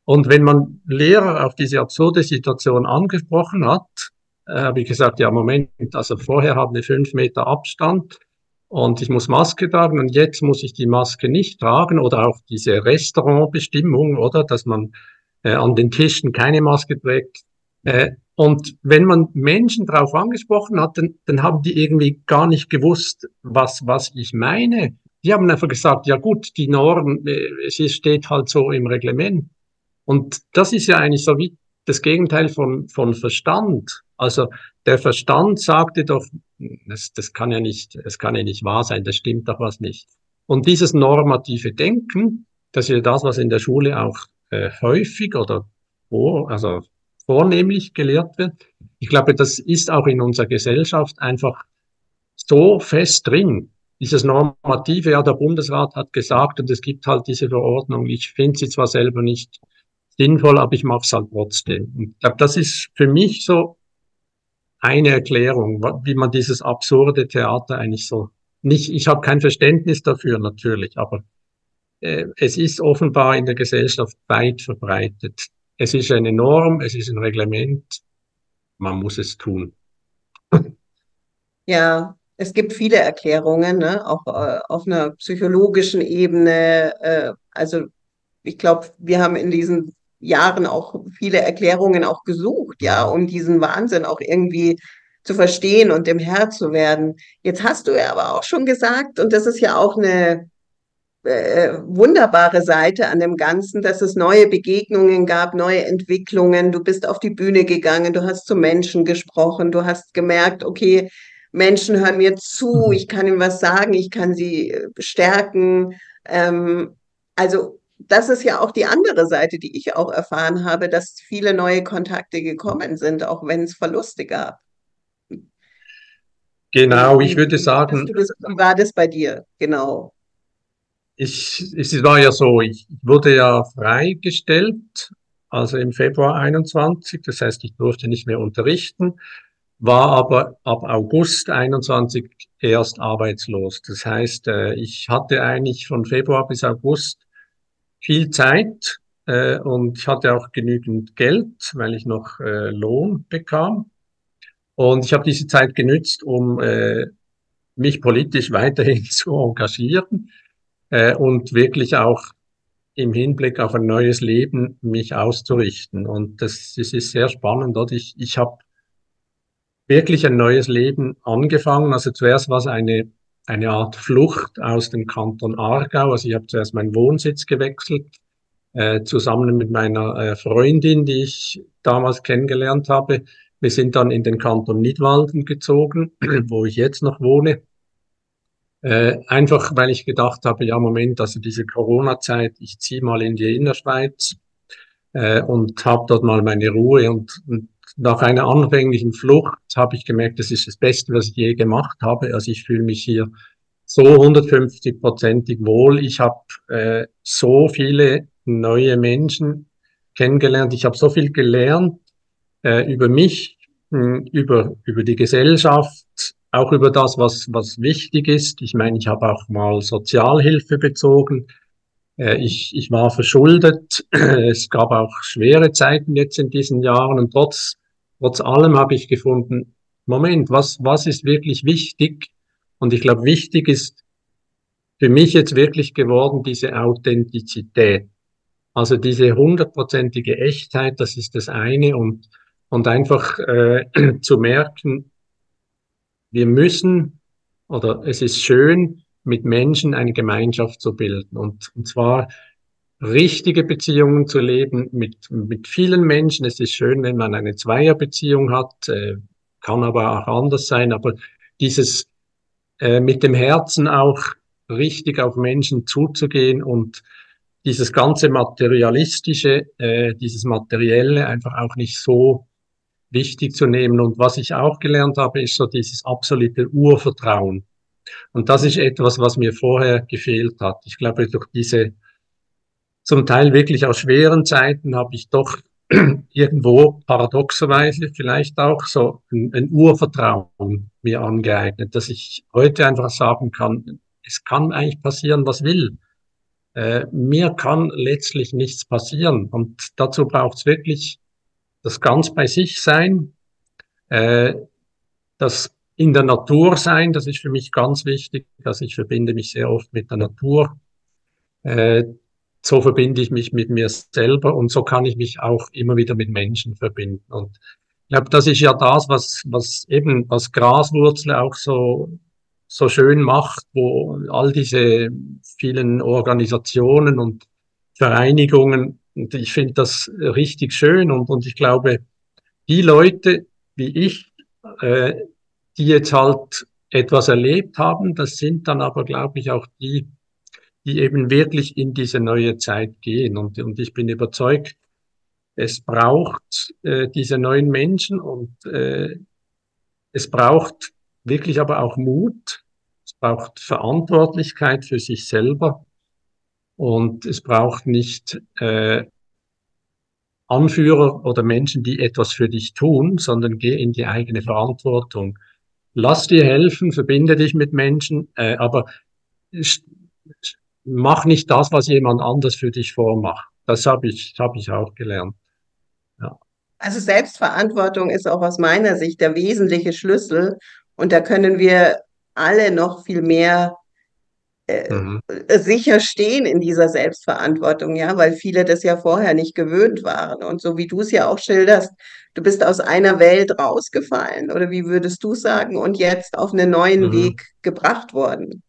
Und wenn man Lehrer auf diese absurde Situation angesprochen hat, äh, habe ich gesagt, ja, Moment, also vorher hatten wir fünf Meter Abstand und ich muss Maske tragen und jetzt muss ich die Maske nicht tragen oder auch diese Restaurantbestimmung, oder, dass man äh, an den Tischen keine Maske trägt. Äh, und wenn man Menschen darauf angesprochen hat, dann, dann haben die irgendwie gar nicht gewusst, was, was ich meine. Die haben einfach gesagt, ja gut, die Norm, äh, es steht halt so im Reglement. Und das ist ja eigentlich so wie das Gegenteil von, von Verstand. Also der Verstand sagte doch, das, das kann ja nicht, das kann ja nicht wahr sein, das stimmt doch was nicht. Und dieses normative Denken, das ist ja das, was in der Schule auch äh, häufig oder vor, also vornehmlich gelehrt wird. Ich glaube, das ist auch in unserer Gesellschaft einfach so fest drin. Dieses Normative, ja, der Bundesrat hat gesagt und es gibt halt diese Verordnung. Ich finde sie zwar selber nicht sinnvoll, aber ich mache es halt trotzdem. Und ich glaube, das ist für mich so eine Erklärung, wie man dieses absurde Theater eigentlich so nicht, ich habe kein Verständnis dafür natürlich, aber äh, es ist offenbar in der Gesellschaft weit verbreitet. Es ist eine Norm, es ist ein Reglement, man muss es tun. Ja, es gibt viele Erklärungen, ne? Auch äh, auf einer psychologischen Ebene. Äh, also ich glaube, wir haben in diesen Jahren auch viele Erklärungen auch gesucht, ja, um diesen Wahnsinn auch irgendwie zu verstehen und dem Herr zu werden. Jetzt hast du ja aber auch schon gesagt, und das ist ja auch eine äh, wunderbare Seite an dem Ganzen, dass es neue Begegnungen gab, neue Entwicklungen. Du bist auf die Bühne gegangen, du hast zu Menschen gesprochen, du hast gemerkt, okay, Menschen hören mir zu, ich kann ihnen was sagen, ich kann sie stärken. Ähm, also das ist ja auch die andere Seite, die ich auch erfahren habe, dass viele neue Kontakte gekommen sind, auch wenn es Verluste gab. Genau, ich würde sagen, Wie war das bei dir? Genau. Ich, es war ja so, ich wurde ja freigestellt, also im Februar einundzwanzig, das heißt, ich durfte nicht mehr unterrichten, war aber ab August einundzwanzig erst arbeitslos. Das heißt, ich hatte eigentlich von Februar bis August viel Zeit äh, und ich hatte auch genügend Geld, weil ich noch äh, Lohn bekam. Und ich habe diese Zeit genützt, um äh, mich politisch weiterhin zu engagieren äh, und wirklich auch im Hinblick auf ein neues Leben mich auszurichten. Und das, das ist sehr spannend. Oder? Ich, ich habe wirklich ein neues Leben angefangen. Also zuerst war es eine, eine Art Flucht aus dem Kanton Aargau. Also ich habe zuerst meinen Wohnsitz gewechselt, äh, zusammen mit meiner äh, Freundin, die ich damals kennengelernt habe. Wir sind dann in den Kanton Nidwalden gezogen, wo ich jetzt noch wohne. Äh, einfach, weil ich gedacht habe, ja Moment, also diese Corona-Zeit, ich ziehe mal in die Innerschweiz äh, und habe dort mal meine Ruhe. Und, und nach einer anfänglichen Flucht habe ich gemerkt, das ist das Beste, was ich je gemacht habe. Also ich fühle mich hier so hundertfünfzig-prozentig wohl. Ich habe äh, so viele neue Menschen kennengelernt. Ich habe so viel gelernt äh, über mich, mh, über über die Gesellschaft, auch über das, was was wichtig ist. Ich meine, ich habe auch mal Sozialhilfe bezogen. Äh, ich ich war verschuldet. Es gab auch schwere Zeiten jetzt in diesen Jahren und trotz trotz allem habe ich gefunden, Moment, was was ist wirklich wichtig? Und ich glaube, wichtig ist für mich jetzt wirklich geworden diese Authentizität. Also diese hundertprozentige Echtheit, das ist das eine und und einfach äh, zu merken, wir müssen oder es ist schön, mit Menschen eine Gemeinschaft zu bilden und und zwar richtige Beziehungen zu leben mit mit vielen Menschen. Es ist schön, wenn man eine Zweierbeziehung hat, äh, kann aber auch anders sein, aber dieses äh, mit dem Herzen auch richtig auf Menschen zuzugehen und dieses ganze Materialistische, äh, dieses Materielle einfach auch nicht so wichtig zu nehmen. Und was ich auch gelernt habe, ist so dieses absolute Urvertrauen. Und das ist etwas, was mir vorher gefehlt hat. Ich glaube, durch diese zum Teil wirklich auch schweren Zeiten habe ich doch irgendwo paradoxerweise vielleicht auch so ein, ein Urvertrauen mir angeeignet, dass ich heute einfach sagen kann, es kann eigentlich passieren, was will. Äh, mir kann letztlich nichts passieren. Und dazu braucht es wirklich das ganz bei sich sein, äh, das in der Natur sein, das ist für mich ganz wichtig. Also ich verbinde mich sehr oft mit der Natur. Äh, so verbinde ich mich mit mir selber und so kann ich mich auch immer wieder mit Menschen verbinden. Und ich glaube, das ist ja das, was, was eben, was Graswurzel auch so, so schön macht, wo all diese vielen Organisationen und Vereinigungen, und ich finde das richtig schön und, und ich glaube, die Leute wie ich, äh, die jetzt halt etwas erlebt haben, das sind dann aber, glaube ich, auch die, die eben wirklich in diese neue Zeit gehen. Und, und ich bin überzeugt, es braucht äh, diese neuen Menschen und äh, es braucht wirklich aber auch Mut, es braucht Verantwortlichkeit für sich selber und es braucht nicht äh, Anführer oder Menschen, die etwas für dich tun, sondern geh in die eigene Verantwortung. Lass dir helfen, verbinde dich mit Menschen, äh, aber mach nicht das, was jemand anders für dich vormacht. Das habe ich, habe ich auch gelernt. Ja. Also Selbstverantwortung ist auch aus meiner Sicht der wesentliche Schlüssel und da können wir alle noch viel mehr äh, Mhm. sicher stehen in dieser Selbstverantwortung, ja, weil viele das ja vorher nicht gewöhnt waren. Und so wie du es ja auch schilderst, du bist aus einer Welt rausgefallen, oder wie würdest du sagen, und jetzt auf einen neuen Mhm. Weg gebracht worden.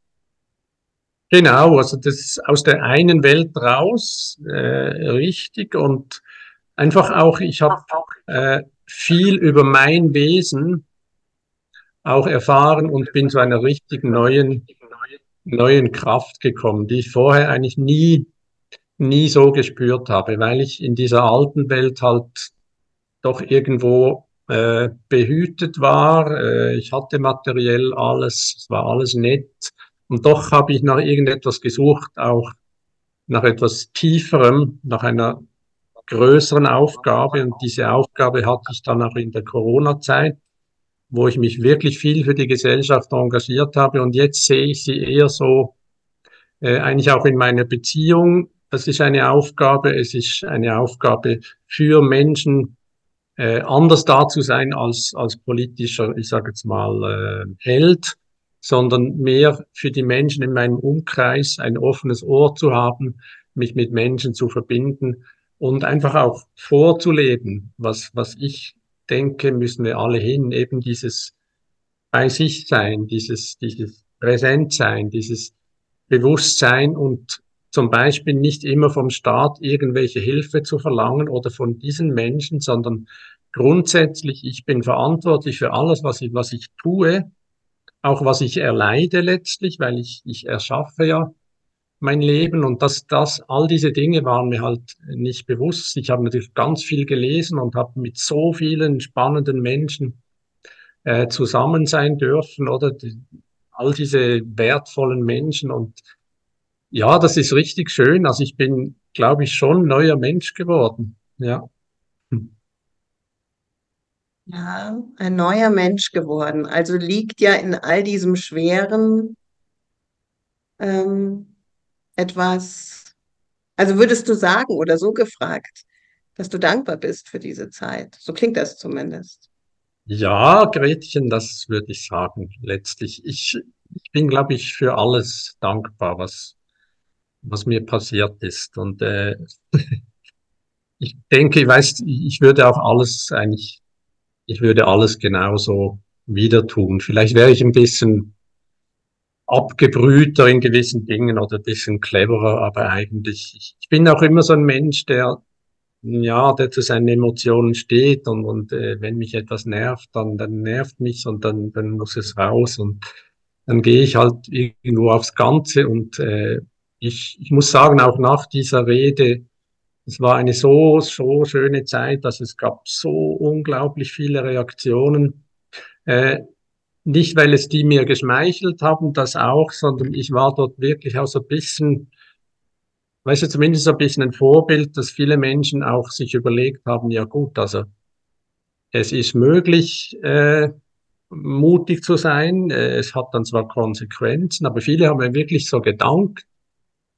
Genau, also das ist aus der einen Welt raus, äh, richtig. Und einfach auch, ich habe äh, viel über mein Wesen auch erfahren und bin zu einer richtig neuen, neuen Kraft gekommen, die ich vorher eigentlich nie, nie so gespürt habe, weil ich in dieser alten Welt halt doch irgendwo äh, behütet war. Äh, ich hatte materiell alles, es war alles nett. Und doch habe ich nach irgendetwas gesucht, auch nach etwas Tieferem, nach einer größeren Aufgabe. Und diese Aufgabe hatte ich dann auch in der Corona-Zeit, wo ich mich wirklich viel für die Gesellschaft engagiert habe. Und jetzt sehe ich sie eher so, äh, eigentlich auch in meiner Beziehung. Das ist eine Aufgabe. Es ist eine Aufgabe für Menschen, äh, anders da zu sein als, als politischer, ich sage jetzt mal, äh, Held, sondern mehr für die Menschen in meinem Umkreis ein offenes Ohr zu haben, mich mit Menschen zu verbinden und einfach auch vorzuleben, was, was ich denke, müssen wir alle hin, eben dieses bei sich sein, dieses, dieses Präsentsein, dieses Bewusstsein und zum Beispiel nicht immer vom Staat irgendwelche Hilfe zu verlangen oder von diesen Menschen, sondern grundsätzlich, ich bin verantwortlich für alles, was ich, was ich tue, auch was ich erleide letztlich, weil ich, ich erschaffe ja mein Leben und das, das, all diese Dinge waren mir halt nicht bewusst. Ich habe natürlich ganz viel gelesen und habe mit so vielen spannenden Menschen äh, zusammen sein dürfen, oder die, all diese wertvollen Menschen und ja, das ist richtig schön. Also ich bin, glaube ich, schon ein neuer Mensch geworden. Ja. Ja, ein neuer Mensch geworden. Also liegt ja in all diesem Schweren ähm, etwas, also würdest du sagen oder so gefragt, dass du dankbar bist für diese Zeit? So klingt das zumindest. Ja, Gretchen, das würde ich sagen, letztlich. Ich, ich bin, glaube ich, für alles dankbar, was, was mir passiert ist. Und äh, ich denke, ich weiß, ich würde auch alles eigentlich, ich würde alles genauso wieder tun. Vielleicht wäre ich ein bisschen abgebrühter in gewissen Dingen oder ein bisschen cleverer, aber eigentlich, ich, ich bin auch immer so ein Mensch, der, ja, der zu seinen Emotionen steht und, und äh, wenn mich etwas nervt, dann, dann nervt mich und dann, dann muss es raus und dann gehe ich halt irgendwo aufs Ganze und äh, ich, ich muss sagen, auch nach dieser Rede, es war eine so, so schöne Zeit, dass es gab so unglaublich viele Reaktionen. Äh, nicht, weil es die mir geschmeichelt haben, das auch, sondern ich war dort wirklich auch so ein bisschen, weißt du, zumindest so ein bisschen ein Vorbild, dass viele Menschen auch sich überlegt haben, ja gut, also es ist möglich, äh, mutig zu sein. Äh, es hat dann zwar Konsequenzen, aber viele haben mir wirklich so gedankt,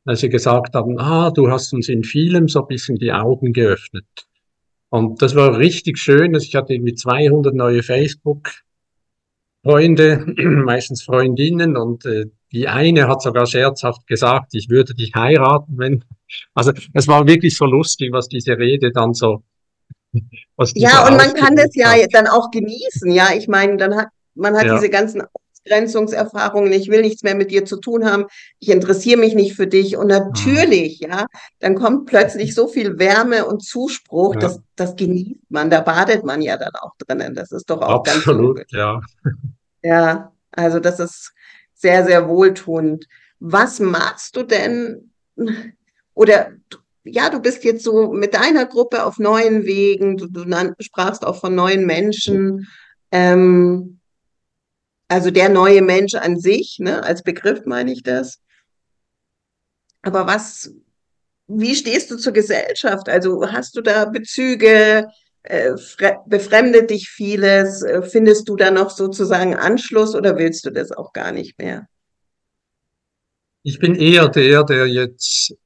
weil sie gesagt haben, ah, du hast uns in vielem so ein bisschen die Augen geöffnet. Und das war richtig schön. Also ich hatte irgendwie zweihundert neue Facebook-Freunde, meistens Freundinnen, und äh, die eine hat sogar scherzhaft gesagt, ich würde dich heiraten, wenn, also es war wirklich so lustig, was diese Rede dann so, was die Ja, so und man kann das ausgedrückt ja hat. dann auch genießen. Ja, ich meine, dann hat man hat Ja. diese ganzen Ausgrenzungserfahrungen. Ich will nichts mehr mit dir zu tun haben. Ich interessiere mich nicht für dich. Und natürlich, ja, dann kommt plötzlich so viel Wärme und Zuspruch. Ja. Das, das genießt man. Da badet man ja dann auch drinnen. Das ist doch auch ganz Absolut, logisch. ja. Ja, also das ist sehr, sehr wohltuend. Was magst du denn? Oder du- ja, du bist jetzt so mit deiner Gruppe auf neuen Wegen. Du, du nan- sprachst auch von neuen Menschen. Ähm, also der neue Mensch an sich, ne, als Begriff meine ich das. Aber was, wie stehst du zur Gesellschaft? Also hast du da Bezüge? Äh, fre- befremdet dich vieles? Äh, Findest du da noch sozusagen Anschluss oder willst du das auch gar nicht mehr? Ich bin eher der, der jetzt,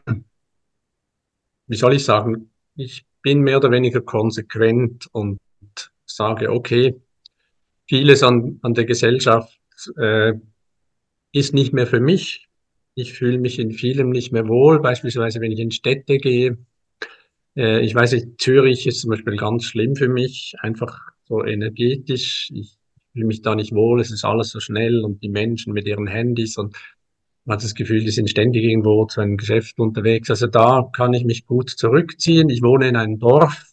wie soll ich sagen, ich bin mehr oder weniger konsequent und sage, okay, vieles an, an der Gesellschaft äh, ist nicht mehr für mich. Ich fühle mich in vielem nicht mehr wohl, beispielsweise wenn ich in Städte gehe. Äh, ich weiß nicht, Zürich ist zum Beispiel ganz schlimm für mich, einfach so energetisch. Ich fühle mich da nicht wohl, es ist alles so schnell und die Menschen mit ihren Handys, und man hat das Gefühl, die sind ständig irgendwo zu einem Geschäft unterwegs. Also da kann ich mich gut zurückziehen. Ich wohne in einem Dorf,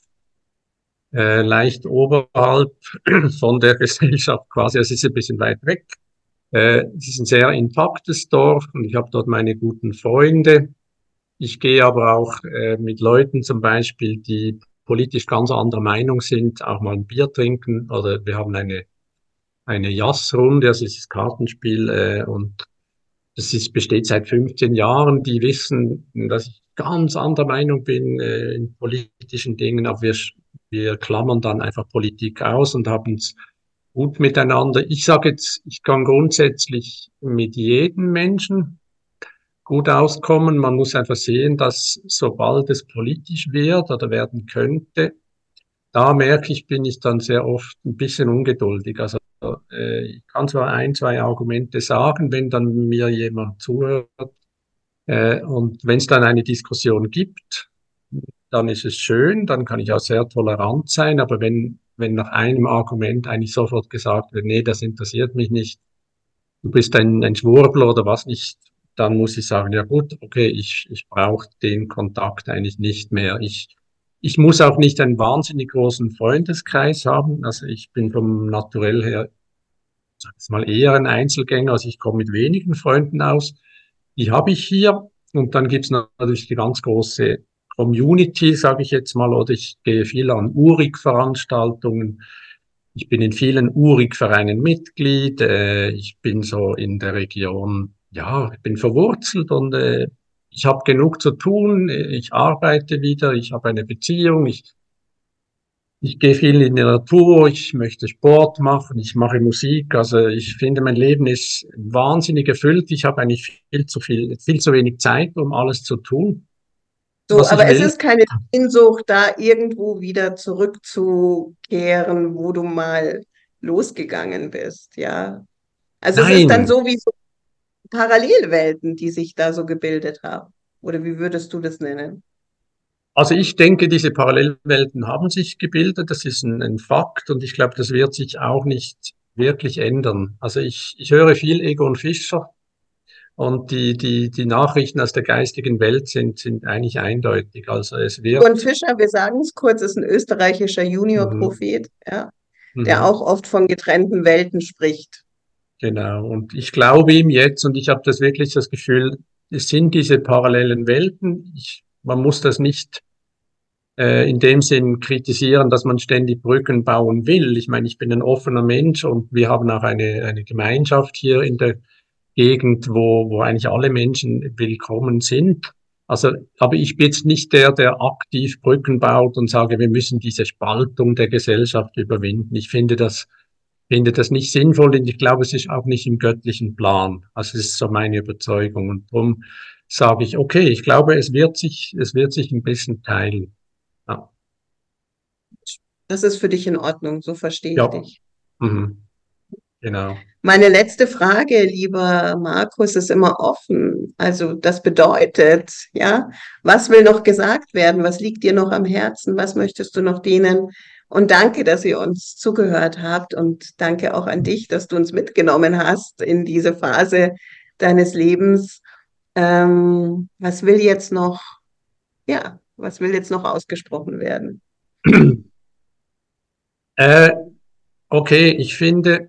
äh, leicht oberhalb von der Gesellschaft quasi. Also es ist ein bisschen weit weg. Äh, es ist ein sehr intaktes Dorf und ich habe dort meine guten Freunde. Ich gehe aber auch äh, mit Leuten zum Beispiel, die politisch ganz anderer Meinung sind, auch mal ein Bier trinken, oder wir haben eine eine Jazzrunde, also es ist Kartenspiel, äh, und das ist, besteht seit fünfzehn Jahren. Die wissen, dass ich ganz anderer Meinung bin äh, in politischen Dingen, aber wir, wir klammern dann einfach Politik aus und haben es gut miteinander. Ich sage jetzt, ich kann grundsätzlich mit jedem Menschen gut auskommen. Man muss einfach sehen, dass sobald es politisch wird oder werden könnte, da merke ich, bin ich dann sehr oft ein bisschen ungeduldig. Also äh, ich kann zwar ein, zwei Argumente sagen, wenn dann mir jemand zuhört, äh, und wenn es dann eine Diskussion gibt, dann ist es schön, dann kann ich auch sehr tolerant sein, aber wenn, wenn nach einem Argument eigentlich sofort gesagt wird, nee, das interessiert mich nicht, du bist ein, ein Schwurbler oder was nicht, dann muss ich sagen, ja gut, okay, ich, ich brauche den Kontakt eigentlich nicht mehr. Ich, ich muss auch nicht einen wahnsinnig großen Freundeskreis haben. Also ich bin vom Naturell her, sag ich mal, eher ein Einzelgänger. Also ich komme mit wenigen Freunden aus. Die habe ich hier. Und dann gibt's natürlich die ganz große Community, sage ich jetzt mal, oder ich gehe viel an U R I C-Veranstaltungen. Ich bin in vielen U R I C-Vereinen Mitglied. Äh, ich bin so in der Region, ja, ich bin verwurzelt und äh, ich habe genug zu tun. Ich arbeite wieder, ich habe eine Beziehung, ich, ich gehe viel in die Natur, ich möchte Sport machen, ich mache Musik. Also ich finde, mein Leben ist wahnsinnig erfüllt. Ich habe eigentlich viel zu viel, viel zu wenig Zeit, um alles zu tun, So, was ich aber es will. ist keine Sehnsucht, da irgendwo wieder zurückzukehren, wo du mal losgegangen bist, ja. Also es ist dann Nein, so wie so Parallelwelten, die sich da so gebildet haben. Oder wie würdest du das nennen? also ich denke, diese Parallelwelten haben sich gebildet. Das ist ein, ein Fakt und ich glaube, das wird sich auch nicht wirklich ändern. Also ich, ich höre viel Egon Fischer und die, die, die Nachrichten aus der geistigen Welt sind, sind eigentlich eindeutig. Also es Egon wird, Fischer, wir sagen es kurz, ist ein österreichischer mhm, Juniorprophet, ja, der mhm, auch oft von getrennten Welten spricht. genau. Und ich glaube ihm jetzt und ich habe das wirklich das Gefühl, es sind diese parallelen Welten. Ich, man muss das nicht äh, in dem Sinn kritisieren, dass man ständig Brücken bauen will. Ich meine, ich bin ein offener Mensch und wir haben auch eine, eine Gemeinschaft hier in der Gegend, wo, wo eigentlich alle Menschen willkommen sind. Also, aber ich bin jetzt nicht der, der aktiv Brücken baut und sage, wir müssen diese Spaltung der Gesellschaft überwinden. Ich finde das, finde das nicht sinnvoll und ich glaube, es ist auch nicht im göttlichen Plan. Also, es ist so meine Überzeugung. Und darum sage ich, okay, ich glaube, es wird sich, es wird sich ein bisschen teilen. Ja. Das ist für dich in Ordnung, so verstehe ich Ja. dich. Mhm. Genau. Meine letzte Frage, lieber Markus, ist immer offen. Also das bedeutet, ja, was will noch gesagt werden? Was liegt dir noch am Herzen? Was möchtest du noch denen? Und danke, dass ihr uns zugehört habt und danke auch an dich, dass du uns mitgenommen hast in diese Phase deines Lebens. Ähm, was will jetzt noch, ja, was will jetzt noch ausgesprochen werden? Äh, okay, ich finde,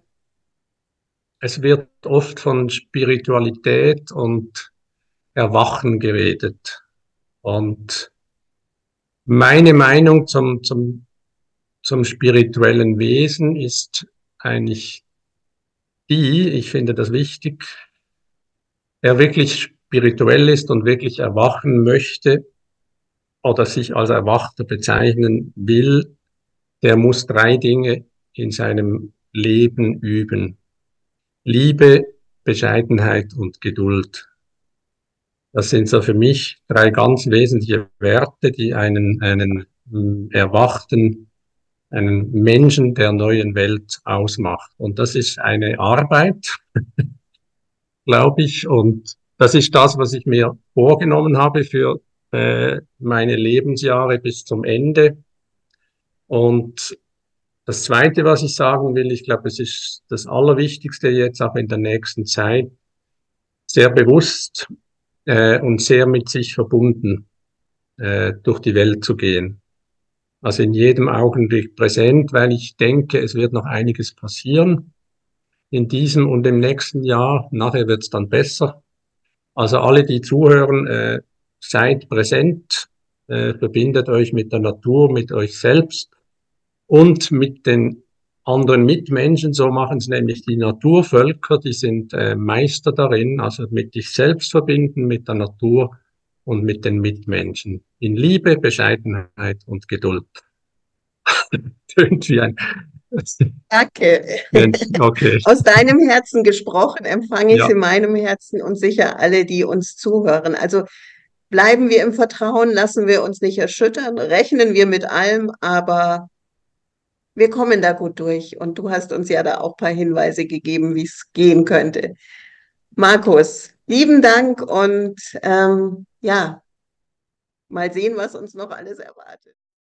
es wird oft von Spiritualität und Erwachen geredet. Und meine Meinung zum, zum, zum spirituellen Wesen ist eigentlich die, ich finde das wichtig, wer wirklich spirituell ist und wirklich erwachen möchte oder sich als Erwachter bezeichnen will, der muss drei Dinge in seinem Leben üben. Liebe, Bescheidenheit und Geduld. Das sind so für mich drei ganz wesentliche Werte, die einen, einen mh, erwachten, einen Menschen der neuen Welt ausmacht. Und das ist eine Arbeit, glaube ich. Und das ist das, was ich mir vorgenommen habe für äh, meine Lebensjahre bis zum Ende. Und das Zweite, was ich sagen will, ich glaube, es ist das Allerwichtigste jetzt auch in der nächsten Zeit, sehr bewusst äh, und sehr mit sich verbunden äh, durch die Welt zu gehen. Also in jedem Augenblick präsent, weil ich denke, es wird noch einiges passieren in diesem und im nächsten Jahr. Nachher wird es dann besser. Also alle, die zuhören, äh, seid präsent, äh, verbindet euch mit der Natur, mit euch selbst und mit den anderen Mitmenschen. So machen es nämlich die Naturvölker, die sind äh, Meister darin, also mit dich selbst verbinden, mit der Natur und mit den Mitmenschen. In Liebe, Bescheidenheit und Geduld. Tönt wie ein... Danke. Okay. Aus deinem Herzen gesprochen, empfange ich es Ja. in meinem Herzen und sicher alle, die uns zuhören. Also bleiben wir im Vertrauen, lassen wir uns nicht erschüttern, rechnen wir mit allem, aber wir kommen da gut durch. Und du hast uns ja da auch ein paar Hinweise gegeben, wie es gehen könnte. Markus, lieben Dank und ähm, ja, mal sehen, was uns noch alles erwartet.